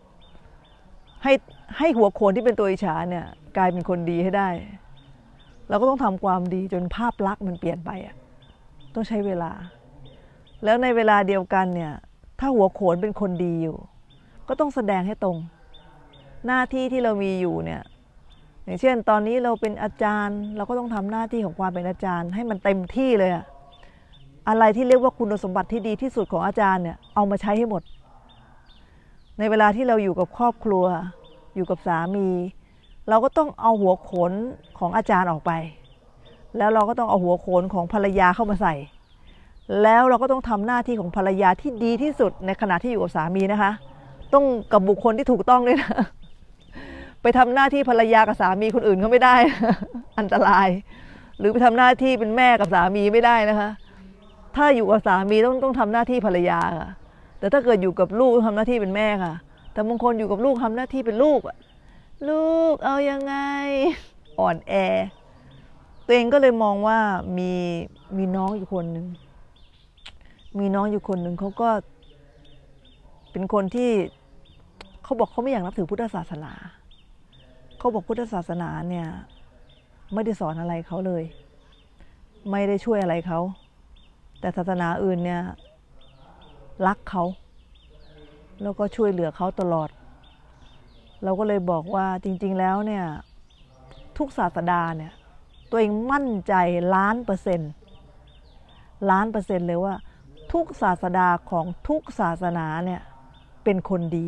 ให้ให้หัวโขนที่เป็นตัวอิจฉาเนี่ยกลายเป็นคนดีให้ได้เราก็ต้องทำความดีจนภาพลักษณ์มันเปลี่ยนไปอ่ะต้องใช้เวลาแล้วในเวลาเดียวกันเนี่ยถ้าหัวโขนเป็นคนดีอยู่ก็ต้องแสดงให้ตรงหน้าที่ที่เรามีอยู่เนี่ยอย่างเช่นตอนนี้เราเป็นอาจารย์เราก็ต้องทำหน้าที่ของความเป็นอาจารย์ให้มันเต็มที่เลยอะอะไรที่เรียกว่าคุณสมบัติที่ดีที่สุดของอาจารย์เนี่ยเอามาใช้ให้หมดในเวลาที่เราอยู่กับครอบครัวอยู่กับสามีเราก็ต้องเอาหัวโขนของอาจารย์ออกไปแล้วเราก็ต้องเอาหัวโขนของภรรยาเข้ามาใส่แล้วเราก็ต้องทำหน้าที่ของภรรยาที่ดีที่สุดในขณะที่อยู่กับสามีนะคะต้องกับบุคคลที่ถูกต้องด้วยนะไปทำหน้าที่ภรรยากับสามีคนอื่นเขาไม่ได้ อันตรายหรือไปทำหน้าที่เป็นแม่กับสามีไม่ได้นะคะถ้าอยู่กับสามีต้องต้องทำหน้าที่ภรรยาค่ะแต่ถ้าเกิดอยู่กับลูกต้องทำหน้าที่เป็นแม่ค่ะแต่บางคนอยู่กับลูกทำหน้าที่เป็นลูกลูกเอายังไงอ่อนแอตัวเองก็เลยมองว่ามีมีน้องอยู่คนหนึ่งมีน้องอยู่คนหนึ่งเขาก็เป็นคนที่เขาบอกเขาไม่อยากนับถือพุทธศาสนาเขาบอกพุทธศาสนาเนี่ยไม่ได้สอนอะไรเขาเลยไม่ได้ช่วยอะไรเขาแต่ศาสนาอื่นเนี่ยรักเขาแล้วก็ช่วยเหลือเขาตลอดเราก็เลยบอกว่าจริงๆแล้วเนี่ยทุกศาสดาเนี่ยตัวเองมั่นใจล้านเปอร์เซ็นต์ล้านเปอร์เซ็นต์เลยว่าทุกศาสดาของทุกศาสนาเนี่ยเป็นคนดี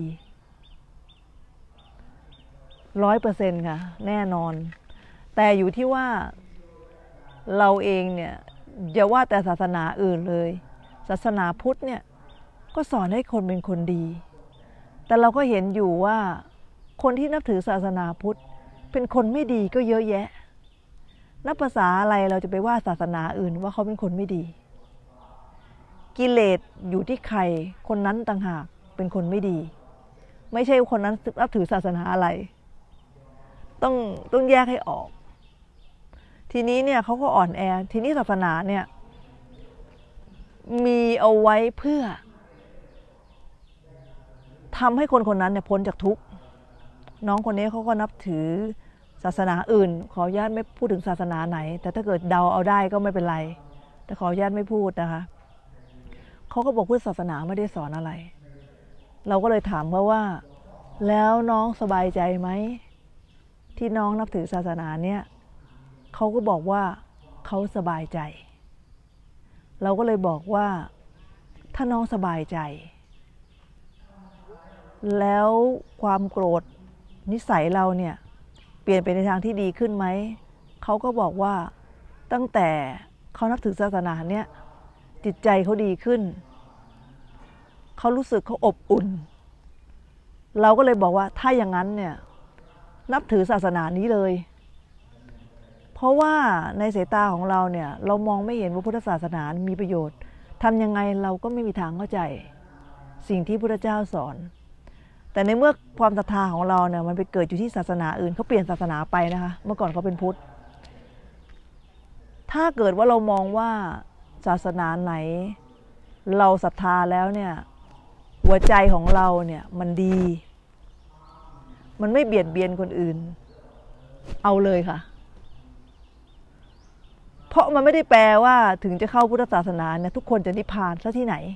ร้อยเปอร์เซ็นต์ค่ะแน่นอนแต่อยู่ที่ว่าเราเองเนี่ยอย่าว่าแต่ศาสนาอื่นเลยศาสนาพุทธเนี่ยก็สอนให้คนเป็นคนดีแต่เราก็เห็นอยู่ว่าคนที่นับถือศาสนาพุทธเป็นคนไม่ดีก็เยอะแยะนับภาษาอะไรเราจะไปว่าศาสนาอื่นว่าเขาเป็นคนไม่ดีกิเลสอยู่ที่ใครคนนั้นต่างหากเป็นคนไม่ดีไม่ใช่คนนั้นนับถือศาสนาอะไรต้องต้องแยกให้ออกทีนี้เนี่ยเขาก็อ่อนแอทีนี้ศาสนาเนี่ยมีเอาไว้เพื่อทำให้คนคนนั้นเนี่ยพ้นจากทุกข์น้องคนนี้เขาก็นับถือศาสนาอื่นขออนุญาตไม่พูดถึงศาสนาไหนแต่ถ้าเกิดเดาเอาได้ก็ไม่เป็นไรแต่ขออนุญาตไม่พูดนะคะเขาก็บอกพุทธศาสนาไม่ได้สอนอะไรเราก็เลยถามเขาว่าแล้วน้องสบายใจไหมที่น้องนับถือศาสนาเนี่ยเขาก็บอกว่าเขาสบายใจเราก็เลยบอกว่าถ้าน้องสบายใจแล้วความโกรธนิสัยเราเนี่ยเปลี่ยนไปในทางที่ดีขึ้นไหมเขาก็บอกว่าตั้งแต่เขานับถือศาสนาเนี่ยจิตใจเขาดีขึ้นเขารู้สึกเขาอบอุ่นเราก็เลยบอกว่าถ้าอย่างนั้นเนี่ยนับถือศาสนานี้เลยเพราะว่าในสายตาของเราเนี่ยเรามองไม่เห็นว่าพุทธศาสนามีประโยชน์ทำยังไงเราก็ไม่มีทางเข้าใจสิ่งที่พระพุทธเจ้าสอนแต่ในเมื่อความศรัทธาของเราเนี่ยมันไปเกิดอยู่ที่ศาสนาอื่นเขาเปลี่ยนศาสนาไปนะคะเมื่อก่อนเขาเป็นพุทธถ้าเกิดว่าเรามองว่าศาสนาไหนเราศรัทธาแล้วเนี่ยหัวใจของเราเนี่ยมันดีมันไม่เบียดเบียนคนอื่นเอาเลยค่ะเพราะมันไม่ได้แปลว่าถึงจะเข้าพุทธศาสนาเนี่ยทุกคนจะนิพพานซะที่ไหน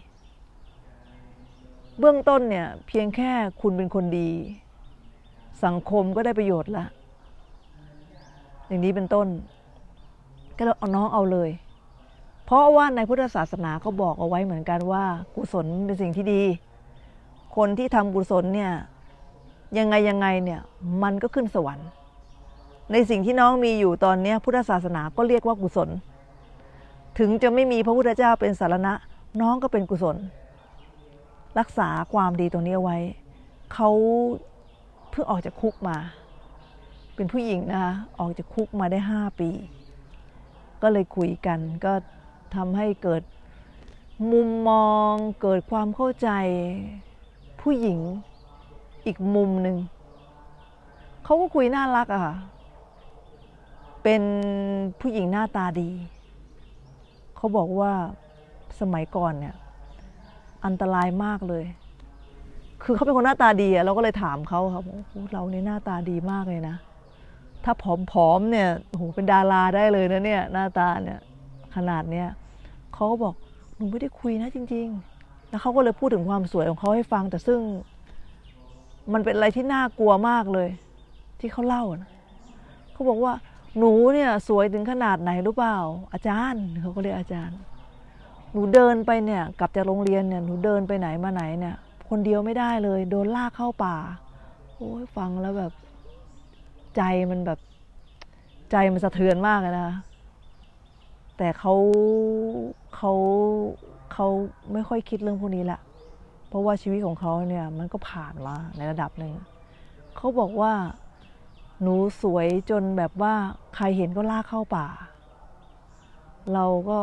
เบื้องต้นเนี่ยเพียงแค่คุณเป็นคนดีสังคมก็ได้ประโยชน์ละอย่างนี้เป็นต้นก็เอาน้องเอาเลยเพราะว่าในพุทธศาสนาเขาบอกเอาไว้เหมือนกันว่ากุศลเป็นสิ่งที่ดีคนที่ทำกุศลเนี่ยยังไงยังไงเนี่ยมันก็ขึ้นสวรรค์ในสิ่งที่น้องมีอยู่ตอนนี้พุทธศาสนาก็เรียกว่ากุศลถึงจะไม่มีพระพุทธเจ้าเป็นสารณะน้องก็เป็นกุศลรักษาความดีตรงนี้เอาไว้เขาเพิ่งออกจากคุกมาเป็นผู้หญิงนะคะออกจากคุกมาได้ห้าปีก็เลยคุยกันก็ทำให้เกิดมุมมองเกิดความเข้าใจผู้หญิงอีกมุมหนึ่งเขาก็คุยน่ารักอะค่ะเป็นผู้หญิงหน้าตาดีเขาบอกว่าสมัยก่อนเนี่ยอันตรายมากเลยคือเขาเป็นคนหน้าตาดีอะเราก็เลยถามเขาครับเราเนี่ยหน้าตาดีมากเลยนะถ้าผอมๆเนี่ยโอ้โหเป็นดาราได้เลยนะเนี่ยหน้าตาเนี่ยขนาดเนี้ยเขาก็บอกหนูไม่ได้คุยนะจริงๆแล้วเขาก็เลยพูดถึงความสวยของเขาให้ฟังแต่ซึ่งมันเป็นอะไรที่น่ากลัวมากเลยที่เขาเล่านะเขาบอกว่าหนูเนี่ยสวยถึงขนาดไหนรู้เปล่าอาจารย์เขาก็เรียกอาจารย์หนูเดินไปเนี่ยกลับจากโรงเรียนเนี่ยหนูเดินไปไหนมาไหนเนี่ยคนเดียวไม่ได้เลยโดนลากเข้าป่าโอ้ยฟังแล้วแบบใจมันแบบใจมันสะเทือนมากเลยนะแต่เขาเขาเขาไม่ค่อยคิดเรื่องพวกนี้แหละเพราะว่าชีวิตของเขาเนี่ยมันก็ผ่านมาในระดับหนึ่งเขาบอกว่าหนูสวยจนแบบว่าใครเห็นก็ลากเข้าป่าเราก็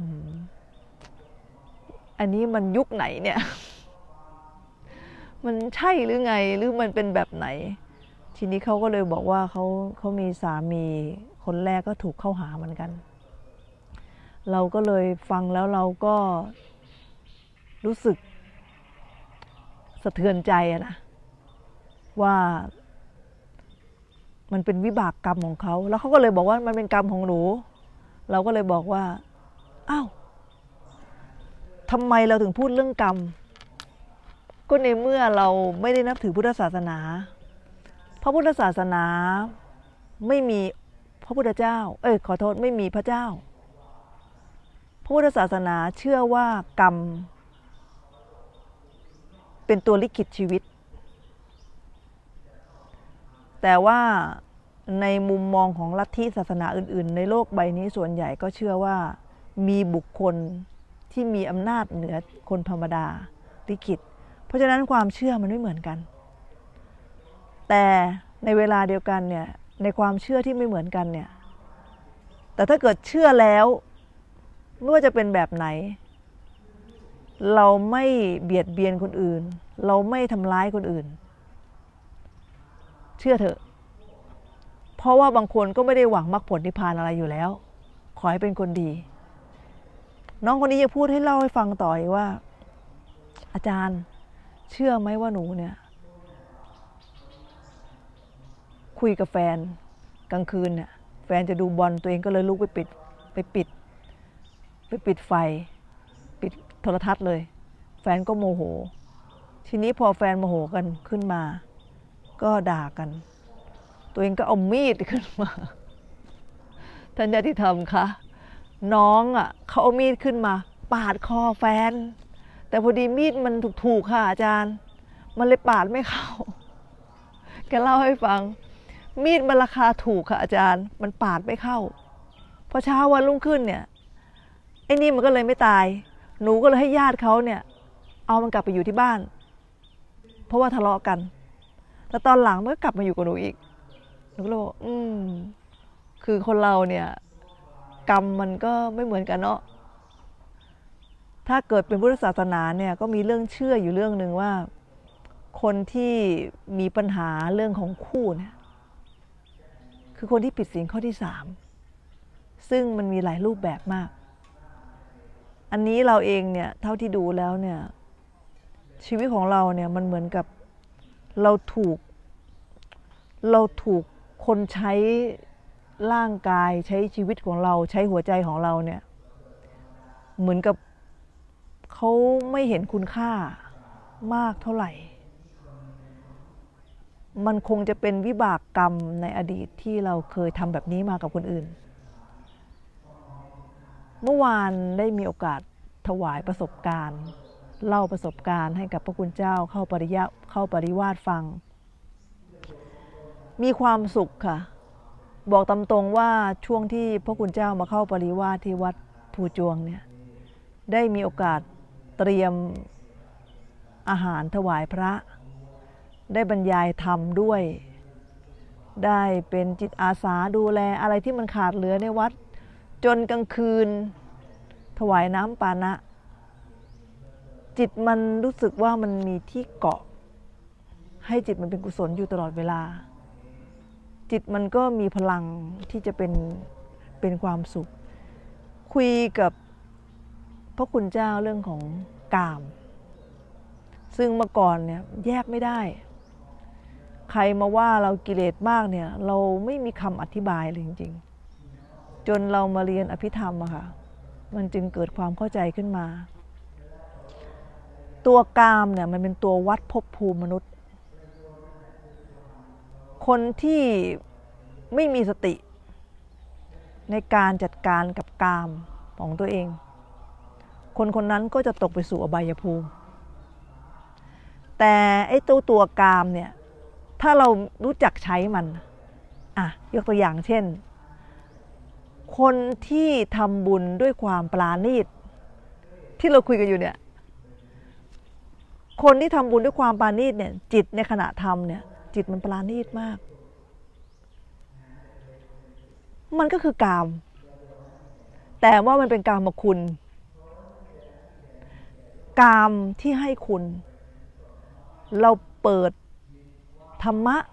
อันนี้มันยุคไหนเนี่ยมันใช่หรือไงหรือมันเป็นแบบไหนทีนี้เขาก็เลยบอกว่าเขาเขามีสามีคนแรกก็ถูกเข้าหาเหมือนกันเราก็เลยฟังแล้วเราก็รู้สึกสะเทือนใจนะว่ามันเป็นวิบากกรรมของเขาแล้วเขาก็เลยบอกว่ามันเป็นกรรมของหนูเราก็เลยบอกว่าอ้าวทำไมเราถึงพูดเรื่องกรรมก็ในเมื่อเราไม่ได้นับถือพุทธศาสนาพระพุทธศาสนาไม่มีพระพุทธเจ้าเอ้ยขอโทษไม่มีพระเจ้าพระพุทธศาสนาเชื่อว่ากรรมเป็นตัวลิขิตชีวิตแต่ว่าในมุมมองของลัทธิศาสนาอื่นๆในโลกใบนี้ส่วนใหญ่ก็เชื่อว่ามีบุคคลที่มีอำนาจเหนือคนธรรมดาลิขิตเพราะฉะนั้นความเชื่อมันไม่เหมือนกันแต่ในเวลาเดียวกันเนี่ยในความเชื่อที่ไม่เหมือนกันเนี่ยแต่ถ้าเกิดเชื่อแล้วไม่ว่าจะเป็นแบบไหนเราไม่เบียดเบียนคนอื่นเราไม่ทำร้ายคนอื่นเชื่อเถอะเพราะว่าบางคนก็ไม่ได้หวังมรรคผลนิพพานอะไรอยู่แล้วขอให้เป็นคนดีน้องคนนี้จะพูดให้เล่าให้ฟังต่ออีกว่าอาจารย์เชื่อไหมว่าหนูเนี่ยคุยกับแฟนกลางคืนเนี่ยแฟนจะดูบอลตัวเองก็เลยลุกไปปิดไปปิดไปปิดไฟปิดโทรทัศน์เลยแฟนก็โมโหทีนี้พอแฟนโมโหกันขึ้นมาก็ด่ากันตัวเองก็เอามีดขึ้นมาท่านญาติธรรมคะน้องอ่ะเขาเอามีดขึ้นมาปาดคอแฟนแต่พอดีมีดมันถูกๆค่ะอาจารย์มันเลยปาดไม่เข้าแกเล่าให้ฟังมีดมันราคาถูกค่ะอาจารย์มันปาดไม่เข้าพอเช้าวันรุ่งขึ้นเนี่ยไอ้นี่มันก็เลยไม่ตายหนูก็เลยให้ญาติเขาเนี่ยเอามันกลับไปอยู่ที่บ้านเพราะว่าทะเลาะกันแล้วตอนหลังมันก็กลับมาอยู่กับหนูอีกหนูก็เลยบอกอืมคือคนเราเนี่ยกรรมมันก็ไม่เหมือนกันเนาะถ้าเกิดเป็นพุทธศาสนาเนี่ยก็มีเรื่องเชื่ออยู่เรื่องหนึ่งว่าคนที่มีปัญหาเรื่องของคู่เนี่ยคือคนที่ผิดศีลข้อที่สามซึ่งมันมีหลายรูปแบบมากอันนี้เราเองเนี่ยเท่าที่ดูแล้วเนี่ยชีวิตของเราเนี่ยมันเหมือนกับเราถูกเราถูกคนใช้ร่างกายใช้ชีวิตของเราใช้หัวใจของเราเนี่ยเหมือนกับเขาไม่เห็นคุณค่ามากเท่าไหร่มันคงจะเป็นวิบากกรรมในอดีตที่เราเคยทำแบบนี้มากับคนอื่นเมื่อวานได้มีโอกาสถวายประสบการณ์เล่าประสบการณ์ให้กับพระคุณเจ้าเข้าปริยะเข้าปริวาสฟังมีความสุขค่ะบอกตามตรงว่าช่วงที่พระคุณเจ้ามาเข้าปริวาสที่วัดภูจวงเนี่ยได้มีโอกาสเตรียมอาหารถวายพระได้บรรยายธรรมด้วยได้เป็นจิตอาสาดูแลอะไรที่มันขาดเหลือในวัดจนกลางคืนถวายน้ำปานะจิตมันรู้สึกว่ามันมีที่เกาะให้จิตมันเป็นกุศลอยู่ตลอดเวลาจิตมันก็มีพลังที่จะเป็นเป็นความสุขคุยกับพระคุณเจ้าเรื่องของกามซึ่งเมื่อก่อนเนี่ยแยกไม่ได้ใครมาว่าเรากิเลสมากเนี่ยเราไม่มีคำอธิบายเลยจริงๆจนเรามาเรียนอภิธรรมอะค่ะมันจึงเกิดความเข้าใจขึ้นมาตัวกามเนี่ยมันเป็นตัววัดภพภูมิมนุษย์คนที่ไม่มีสติในการจัดการกับกามของตัวเองคนคนนั้นก็จะตกไปสู่อบายภูมิแต่ไอ้ตัวตัวกามเนี่ยถ้าเรารู้จักใช้มันอ่ะยกตัวอย่างเช่นคนที่ทำบุญด้วยความปราณีตที่เราคุยกันอยู่เนี่ยคนที่ทำบุญด้วยความปราณีตเนี่ยจิตในขณะทำเนี่ยจิตมันปราณีตมากมันก็คือกามแต่ว่ามันเป็นกามคุณกามที่ให้คุณเราเปิดธรรมะ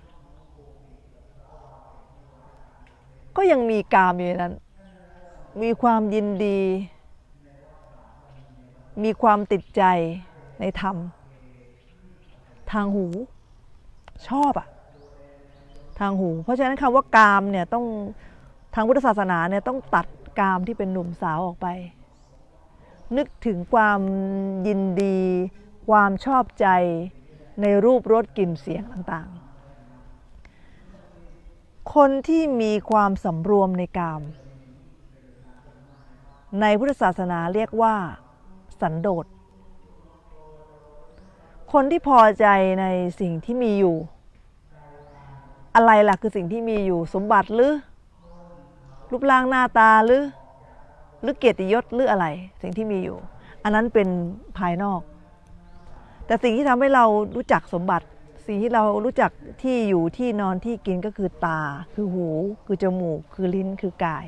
ก็ยังมีกามอยู่ในนั้นมีความยินดีมีความติดใจในธรรมทางหูชอบอะทางหูเพราะฉะนั้นคำว่ากามเนี่ยต้องทางพุทธศาสนาเนี่ยต้องตัดกามที่เป็นหนุ่มสาวออกไปนึกถึงความยินดีความชอบใจในรูปรสกลิ่นเสียงต่างๆคนที่มีความสำรวมในกามในพุทธศาสนาเรียกว่าสันโดษคนที่พอใจในสิ่งที่มีอยู่อะไรล่ะคือสิ่งที่มีอยู่สมบัติหรือรูปร่างหน้าตาหรือหรือเกียรติยศหรืออะไรสิ่งที่มีอยู่อันนั้นเป็นภายนอกแต่สิ่งที่ทำให้เรารู้จักสมบัติสิ่งที่เรารู้จักที่อยู่ที่นอนที่กินก็คือตาคือหูคือจมูกคือลิ้นคือกาย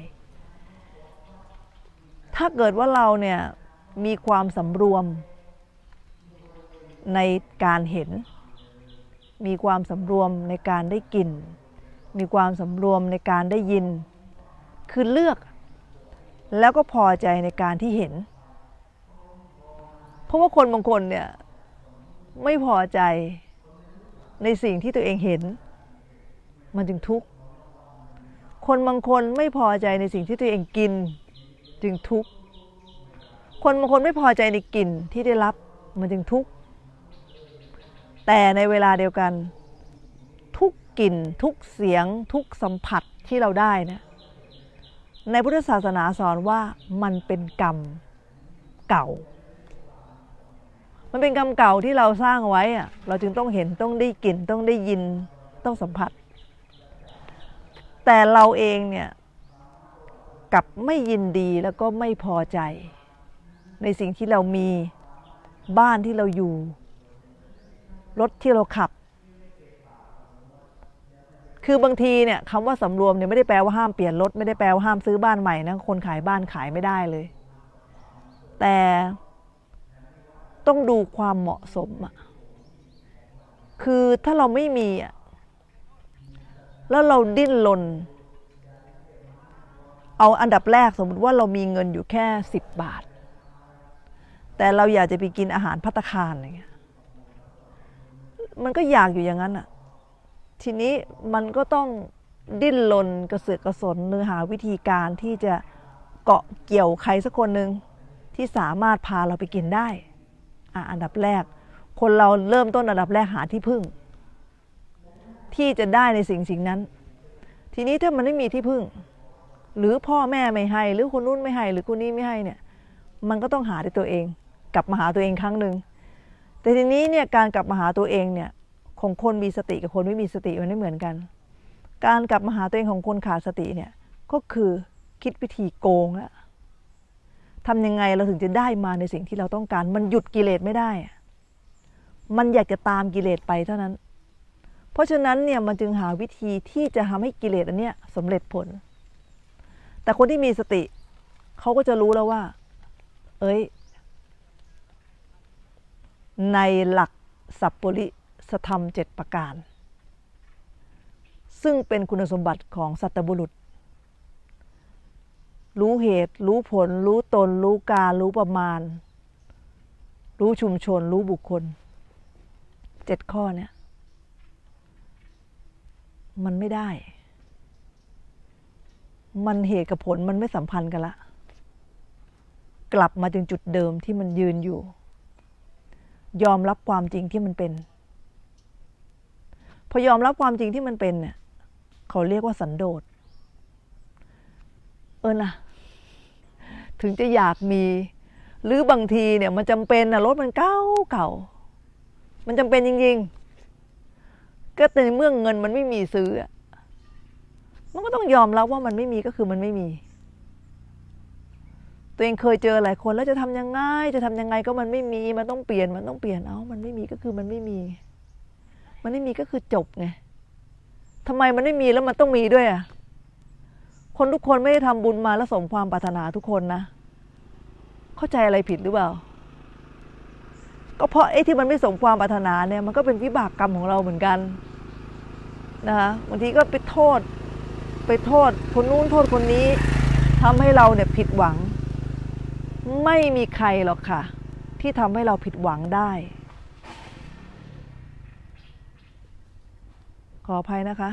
ถ้าเกิดว่าเราเนี่ยมีความสำรวมในการเห็นมีความสำรวมในการได้กลิ่นมีความสำรวมในการได้ยินคือเลือกแล้วก็พอใจในการที่เห็นเพราะว่าคนบางคนเนี่ยไม่พอใจในสิ่งที่ตัวเองเห็นมันจึงทุกข์คนบางคนไม่พอใจในสิ่งที่ตัวเองกินจึงทุกข์คนบางคนไม่พอใจในกลิ่นที่ได้รับมันจึงทุกข์แต่ในเวลาเดียวกันทุกกลิ่นทุกเสียงทุกสัมผัสที่เราได้นะในพุทธศาสนาสอนว่ามันเป็นกรรมเก่ามันเป็นกรรมเก่าที่เราสร้างไว้อะเราจึงต้องเห็นต้องได้กลิ่นต้องได้ยินต้องสัมผัสแต่เราเองเนี่ยกลับไม่ยินดีแล้วก็ไม่พอใจในสิ่งที่เรามีบ้านที่เราอยู่รถที่เราขับคือบางทีเนี่ยคำว่าสำรวมเนี่ยไม่ได้แปลว่าห้ามเปลี่ยนรถไม่ได้แปลว่าห้ามซื้อบ้านใหม่นะคนขายบ้านขายไม่ได้เลยแต่ต้องดูความเหมาะสมอะคือถ้าเราไม่มีอะแล้วเราดิ้นรนเอาอันดับแรกสมมติว่าเรามีเงินอยู่แค่สิบบาทแต่เราอยากจะไปกินอาหารภัตตาคารอะไรเงี้ยมันก็อยากอยู่อย่างนั้นอ่ะทีนี้มันก็ต้องดิ้นรนกระเสือกกระสนหรือหาวิธีการที่จะเกาะเกี่ยวใครสักคนหนึ่งที่สามารถพาเราไปกินได้อ่ะอันดับแรกคนเราเริ่มต้นอันดับแรกหาที่พึ่งที่จะได้ในสิ่งสิ่งนั้นทีนี้ถ้ามันไม่มีที่พึ่งหรือพ่อแม่ไม่ให้หรือคนนู้นไม่ให้หรือคนนี้ไม่ให้เนี่ยมันก็ต้องหาด้วยตัวเองกลับมาหาตัวเองครั้งหนึ่งแต่ทีนี้เนี่ยการกลับมาหาตัวเองเนี่ยของคนมีสติกับคนไม่มีสติมันไม่เหมือนกันการกลับมาหาตัวเองของคนขาดสติเนี่ยก็คือคิดวิธีโกงแล้วทำยังไงเราถึงจะได้มาในสิ่งที่เราต้องการมันหยุดกิเลสไม่ได้มันอยากจะตามกิเลสไปเท่านั้นเพราะฉะนั้นเนี่ยมันจึงหาวิธีที่จะทำให้กิเลสอันเนี้ยสำเร็จผลแต่คนที่มีสติเขาก็จะรู้แล้วว่าเอ้ยในหลักสัพปริสธรรมเจ็ดประการซึ่งเป็นคุณสมบัติของสัตบุรุษรู้เหตุรู้ผลรู้ตนรู้กาลรู้ประมาณรู้ชุมชนรู้บุคคลเจ็ดข้อเนี่ยมันไม่ได้มันเหตุกับผลมันไม่สัมพันธ์กันละกลับมาถึงจุดเดิมที่มันยืนอยู่ยอมรับความจริงที่มันเป็นพอยอมรับความจริงที่มันเป็นเนี่ยเขาเรียกว่าสันโดษเออนะถึงจะอยากมีหรือบางทีเนี่ยมันจำเป็นนะรถมันเก่าเก่ามันจำเป็นจริงๆก็แต่เมื่อเงินมันไม่มีซื้อมันก็ต้องยอมรับว่ามันไม่มีก็คือมันไม่มีตัวเองเคยเจอหลายคนแล้วจะทำยังไงจะทำยังไงก็มันไม่มีมันต้องเปลี่ยนมันต้องเปลี่ยนเอ้ามันไม่มีก็คือมันไม่มีมันไม่มีก็คือจบไงทำไมมันไม่มีแล้วมันต้องมีด้วยอ่ะคนทุกคนไม่ได้ทำบุญมาแล้วสมความปรารถนาทุกคนนะเข้าใจอะไรผิดหรือเปล่าก็เพราะไอ้ที่มันไม่สมความปรารถนาเนี่ยมันก็เป็นวิบากกรรมของเราเหมือนกันนะคะบางทีก็ไปโทษไปโทษคนนู้นโทษคนนี้ทำให้เราเนี่ยผิดหวังไม่มีใครหรอกค่ะที่ทำให้เราผิดหวังได้ขออภัยนะคะ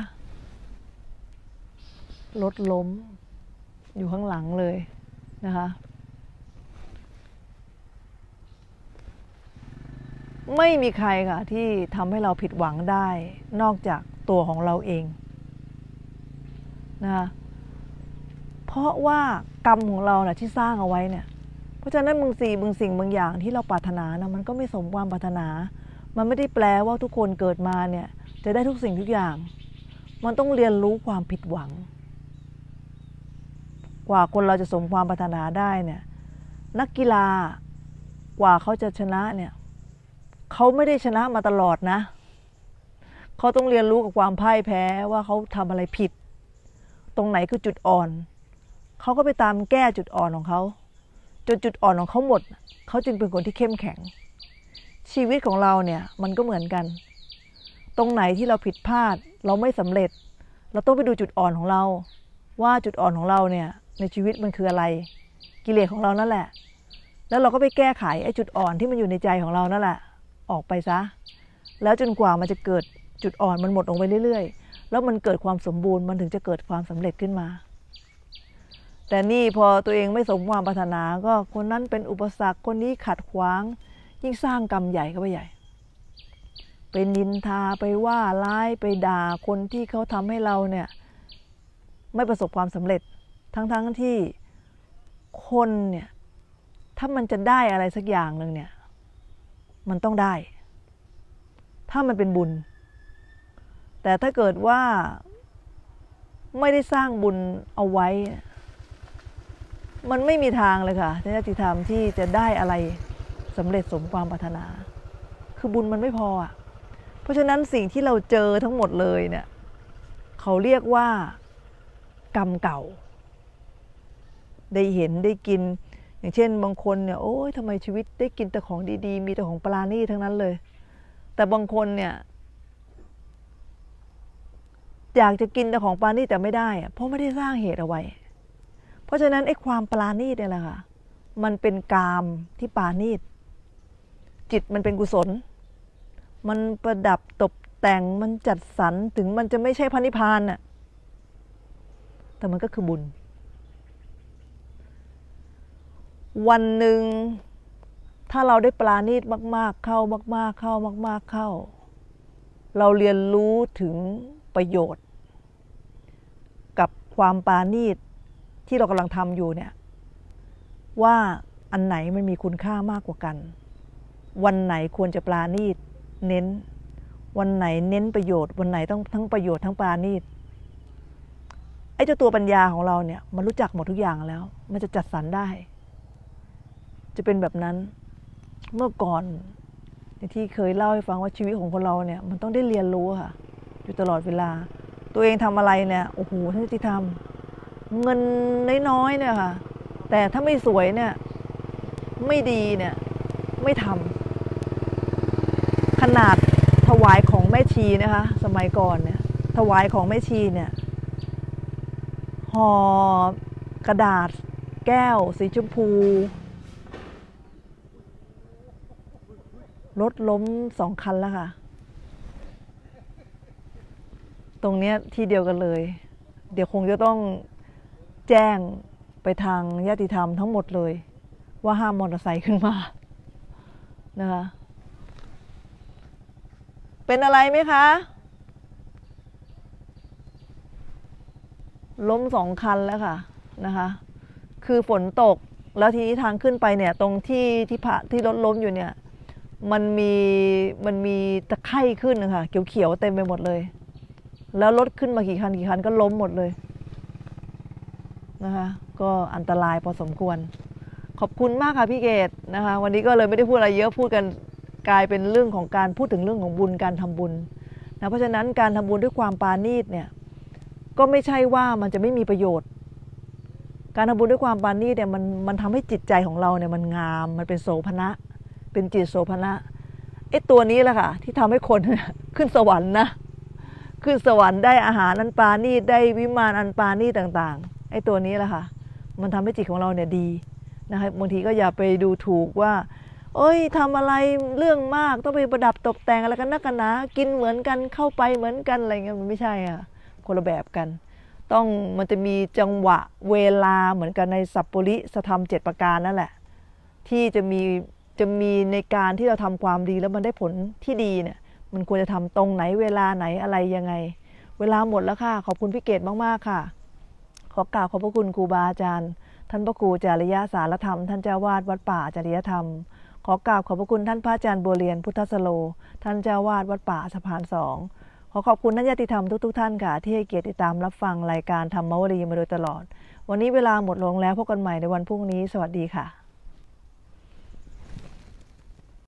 รถล้มอยู่ข้างหลังเลยนะคะไม่มีใครค่ะที่ทำให้เราผิดหวังได้นอกจากตัวของเราเองนะคะเพราะว่ากรรมของเราเนี่ยที่สร้างเอาไว้เนี่ยเพราะฉะนั้นบางสิ่งบางสิ่งบางอย่างที่เราปรารถนานะมันก็ไม่สมความปรารถนามันไม่ได้แปลว่าทุกคนเกิดมาเนี่ยจะได้ทุกสิ่งทุกอย่างมันต้องเรียนรู้ความผิดหวังกว่าคนเราจะสมความปรารถนาได้เนี่ยนักกีฬากว่าเขาจะชนะเนี่ยเขาไม่ได้ชนะมาตลอดนะเขาต้องเรียนรู้กับความพ่ายแพ้ว่าเขาทำอะไรผิดตรงไหนคือจุดอ่อนเขาก็ไปตามแก้จุดอ่อนของเขาจนจุดอ่อนของเขาหมดเขาจึงเป็นคนที่เข้มแข็งชีวิตของเราเนี่ยมันก็เหมือนกันตรงไหนที่เราผิดพลาดเราไม่สำเร็จเราต้องไปดูจุดอ่อนของเราว่าจุดอ่อนของเราเนี่ยในชีวิตมันคืออะไรกิเลสของเรานั่นแหละแล้วเราก็ไปแก้ไขไอ้จุดอ่อนที่มันอยู่ในใจของเรานั่นแหละออกไปซะแล้วจนกว่ามันจะเกิดจุดอ่อนมันหมดลงไปเรื่อยๆแล้วมันเกิดความสมบูรณ์มันถึงจะเกิดความสำเร็จขึ้นมาแต่นี่พอตัวเองไม่สมความปรารถนาก็คนนั้นเป็นอุปสรรคคนนี้ขัดขวางยิ่งสร้างกรรมใหญ่เข้าไปใหญ่ไปนินทาไปว่าร้ายไปด่าคนที่เขาทำให้เราเนี่ยไม่ประสบความสำเร็จทั้งๆที่คนเนี่ยถ้ามันจะได้อะไรสักอย่างหนึ่งเนี่ยมันต้องได้ถ้ามันเป็นบุญแต่ถ้าเกิดว่าไม่ได้สร้างบุญเอาไว้มันไม่มีทางเลยค่ะในญาติธรรมที่จะได้อะไรสำเร็จสมความปรารถนาคือบุญมันไม่พออ่ะเพราะฉะนั้นสิ่งที่เราเจอทั้งหมดเลยเนี่ยเขาเรียกว่ากรรมเก่าได้เห็นได้กินอย่างเช่นบางคนเนี่ยโอ้ยทำไมชีวิตได้กินแต่ของดีๆมีแต่ของปราณีตทั้งนั้นเลยแต่บางคนเนี่ยอยากจะกินแต่ของปราณีตแต่ไม่ได้เพราะไม่ได้สร้างเหตุเอาไว้เพราะฉะนั้นไอ้ความปราณีตเนี่ยแหละค่ะมันเป็นกามที่ปราณีตจิตมันเป็นกุศลมันประดับตกแต่งมันจัดสรรถึงมันจะไม่ใช่พระนิพพานน่ะแต่มันก็คือบุญวันหนึ่งถ้าเราได้ปราณีตมากๆเข้ามากๆเข้ามากๆเข้าเราเรียนรู้ถึงประโยชน์กับความปราณีตที่เรากำลังทำอยู่เนี่ยว่าอันไหนมันมีคุณค่ามากกว่ากันวันไหนควรจะปราณีตเน้นวันไหนเน้นประโยชน์วันไหนต้องทั้งประโยชน์ทั้งปราณีตไอ้เจ้าตัวปัญญาของเราเนี่ยมันรู้จักหมดทุกอย่างแล้วมันจะจัดสรรได้จะเป็นแบบนั้นเมื่อก่อนที่เคยเล่าให้ฟังว่าชีวิตของคนเราเนี่ยมันต้องได้เรียนรู้ค่ะอยู่ตลอดเวลาตัวเองทำอะไรเนี่ยโอ้โหท่านที่ทำเงินน้อยๆเนี่ยค่ะแต่ถ้าไม่สวยเนี่ยไม่ดีเนี่ยไม่ทำขนาดถวายของแม่ชีนะคะสมัยก่อนเนี่ยถวายของแม่ชีเนี่ยห่อกระดาษแก้วสีชมพูรถล้มสองคันแล้วค่ะตรงเนี้ยที่เดียวกันเลย เดี๋ยวคงจะต้องแจ้งไปทางญาติธรรมทั้งหมดเลยว่าห้ามมอเตอร์ไซค์ขึ้นมานะคะเป็นอะไรไหมคะล้มสองคันแล้วค่ะนะคะคือฝนตกแล้วทีนี้ทางขึ้นไปเนี่ยตรงที่ที่พระที่รถล้มอยู่เนี่ยมันมีมันมีตะไคร่ขึ้นนะคะเขียวๆเต็มไปหมดเลยแล้วรถขึ้นมากี่คันกี่คันก็ล้มหมดเลยนะคะก็อันตรายพอสมควรขอบคุณมากค่ะพี่เกดนะคะวันนี้ก็เลยไม่ได้พูดอะไรเยอะพูดกันกลายเป็นเรื่องของการพูดถึงเรื่องของบุญการทำบุญนะเพราะฉะนั้นการทำบุญด้วยความปราณีตเนี่ยก็ไม่ใช่ว่ามันจะไม่มีประโยชน์การทำบุญด้วยความปราณีตเนี่ยมันมันทำให้จิตใจของเราเนี่ยมันงามมันเป็นโสภณะเป็นจิตโสภณะไอ้ตัวนี้แหละค่ะที่ทำให้คนขึ้นสวรรค์นะขึ้นสวรรค์ได้อาหารอันปราณีตได้วิมานอันปราณีตต่างๆไอ้ตัวนี้แหละค่ะมันทำให้จิตของเราเนี่ยดีนะคะบางทีก็อย่าไปดูถูกว่าเอ้ยทำอะไรเรื่องมากต้องไปประดับตกแต่งอะไรกันนักกันนะกินเหมือนกันเข้าไปเหมือนกันอะไรเงี้ยมันไม่ใช่อ่ะคนละแบบกันต้องมันจะมีจังหวะเวลาเหมือนกันในสัพปริสธรรมเจ็ดประการนั่นแหละที่จะมีจะมีในการที่เราทำความดีแล้วมันได้ผลที่ดีเนี่ยมันควรจะทำตรงไหนเวลาไหนอะไรยังไงเวลาหมดแล้วค่ะขอบคุณพี่เกดมากๆค่ะขอกล่าวขอบพระคุณครูบาอาจารย์ท่านพระครูจริยสารธรรมท่านเจ้าวาดวัดป่าจริยธรรมขอกราบขอบพระคุณท่านพระอาจารย์บัวเรียนพุทธสโลท่านเจ้าวาดวัดป่าสะพานสองขอขอบคุณท่านญาติธรรมทุกๆท่านค่ะที่ให้เกียรติติดตามรับฟังรายการธรรมวลีมาโดยตลอดวันนี้เวลาหมดลงแล้วพบกันใหม่ในวันพรุ่งนี้สวัสดีค่ะ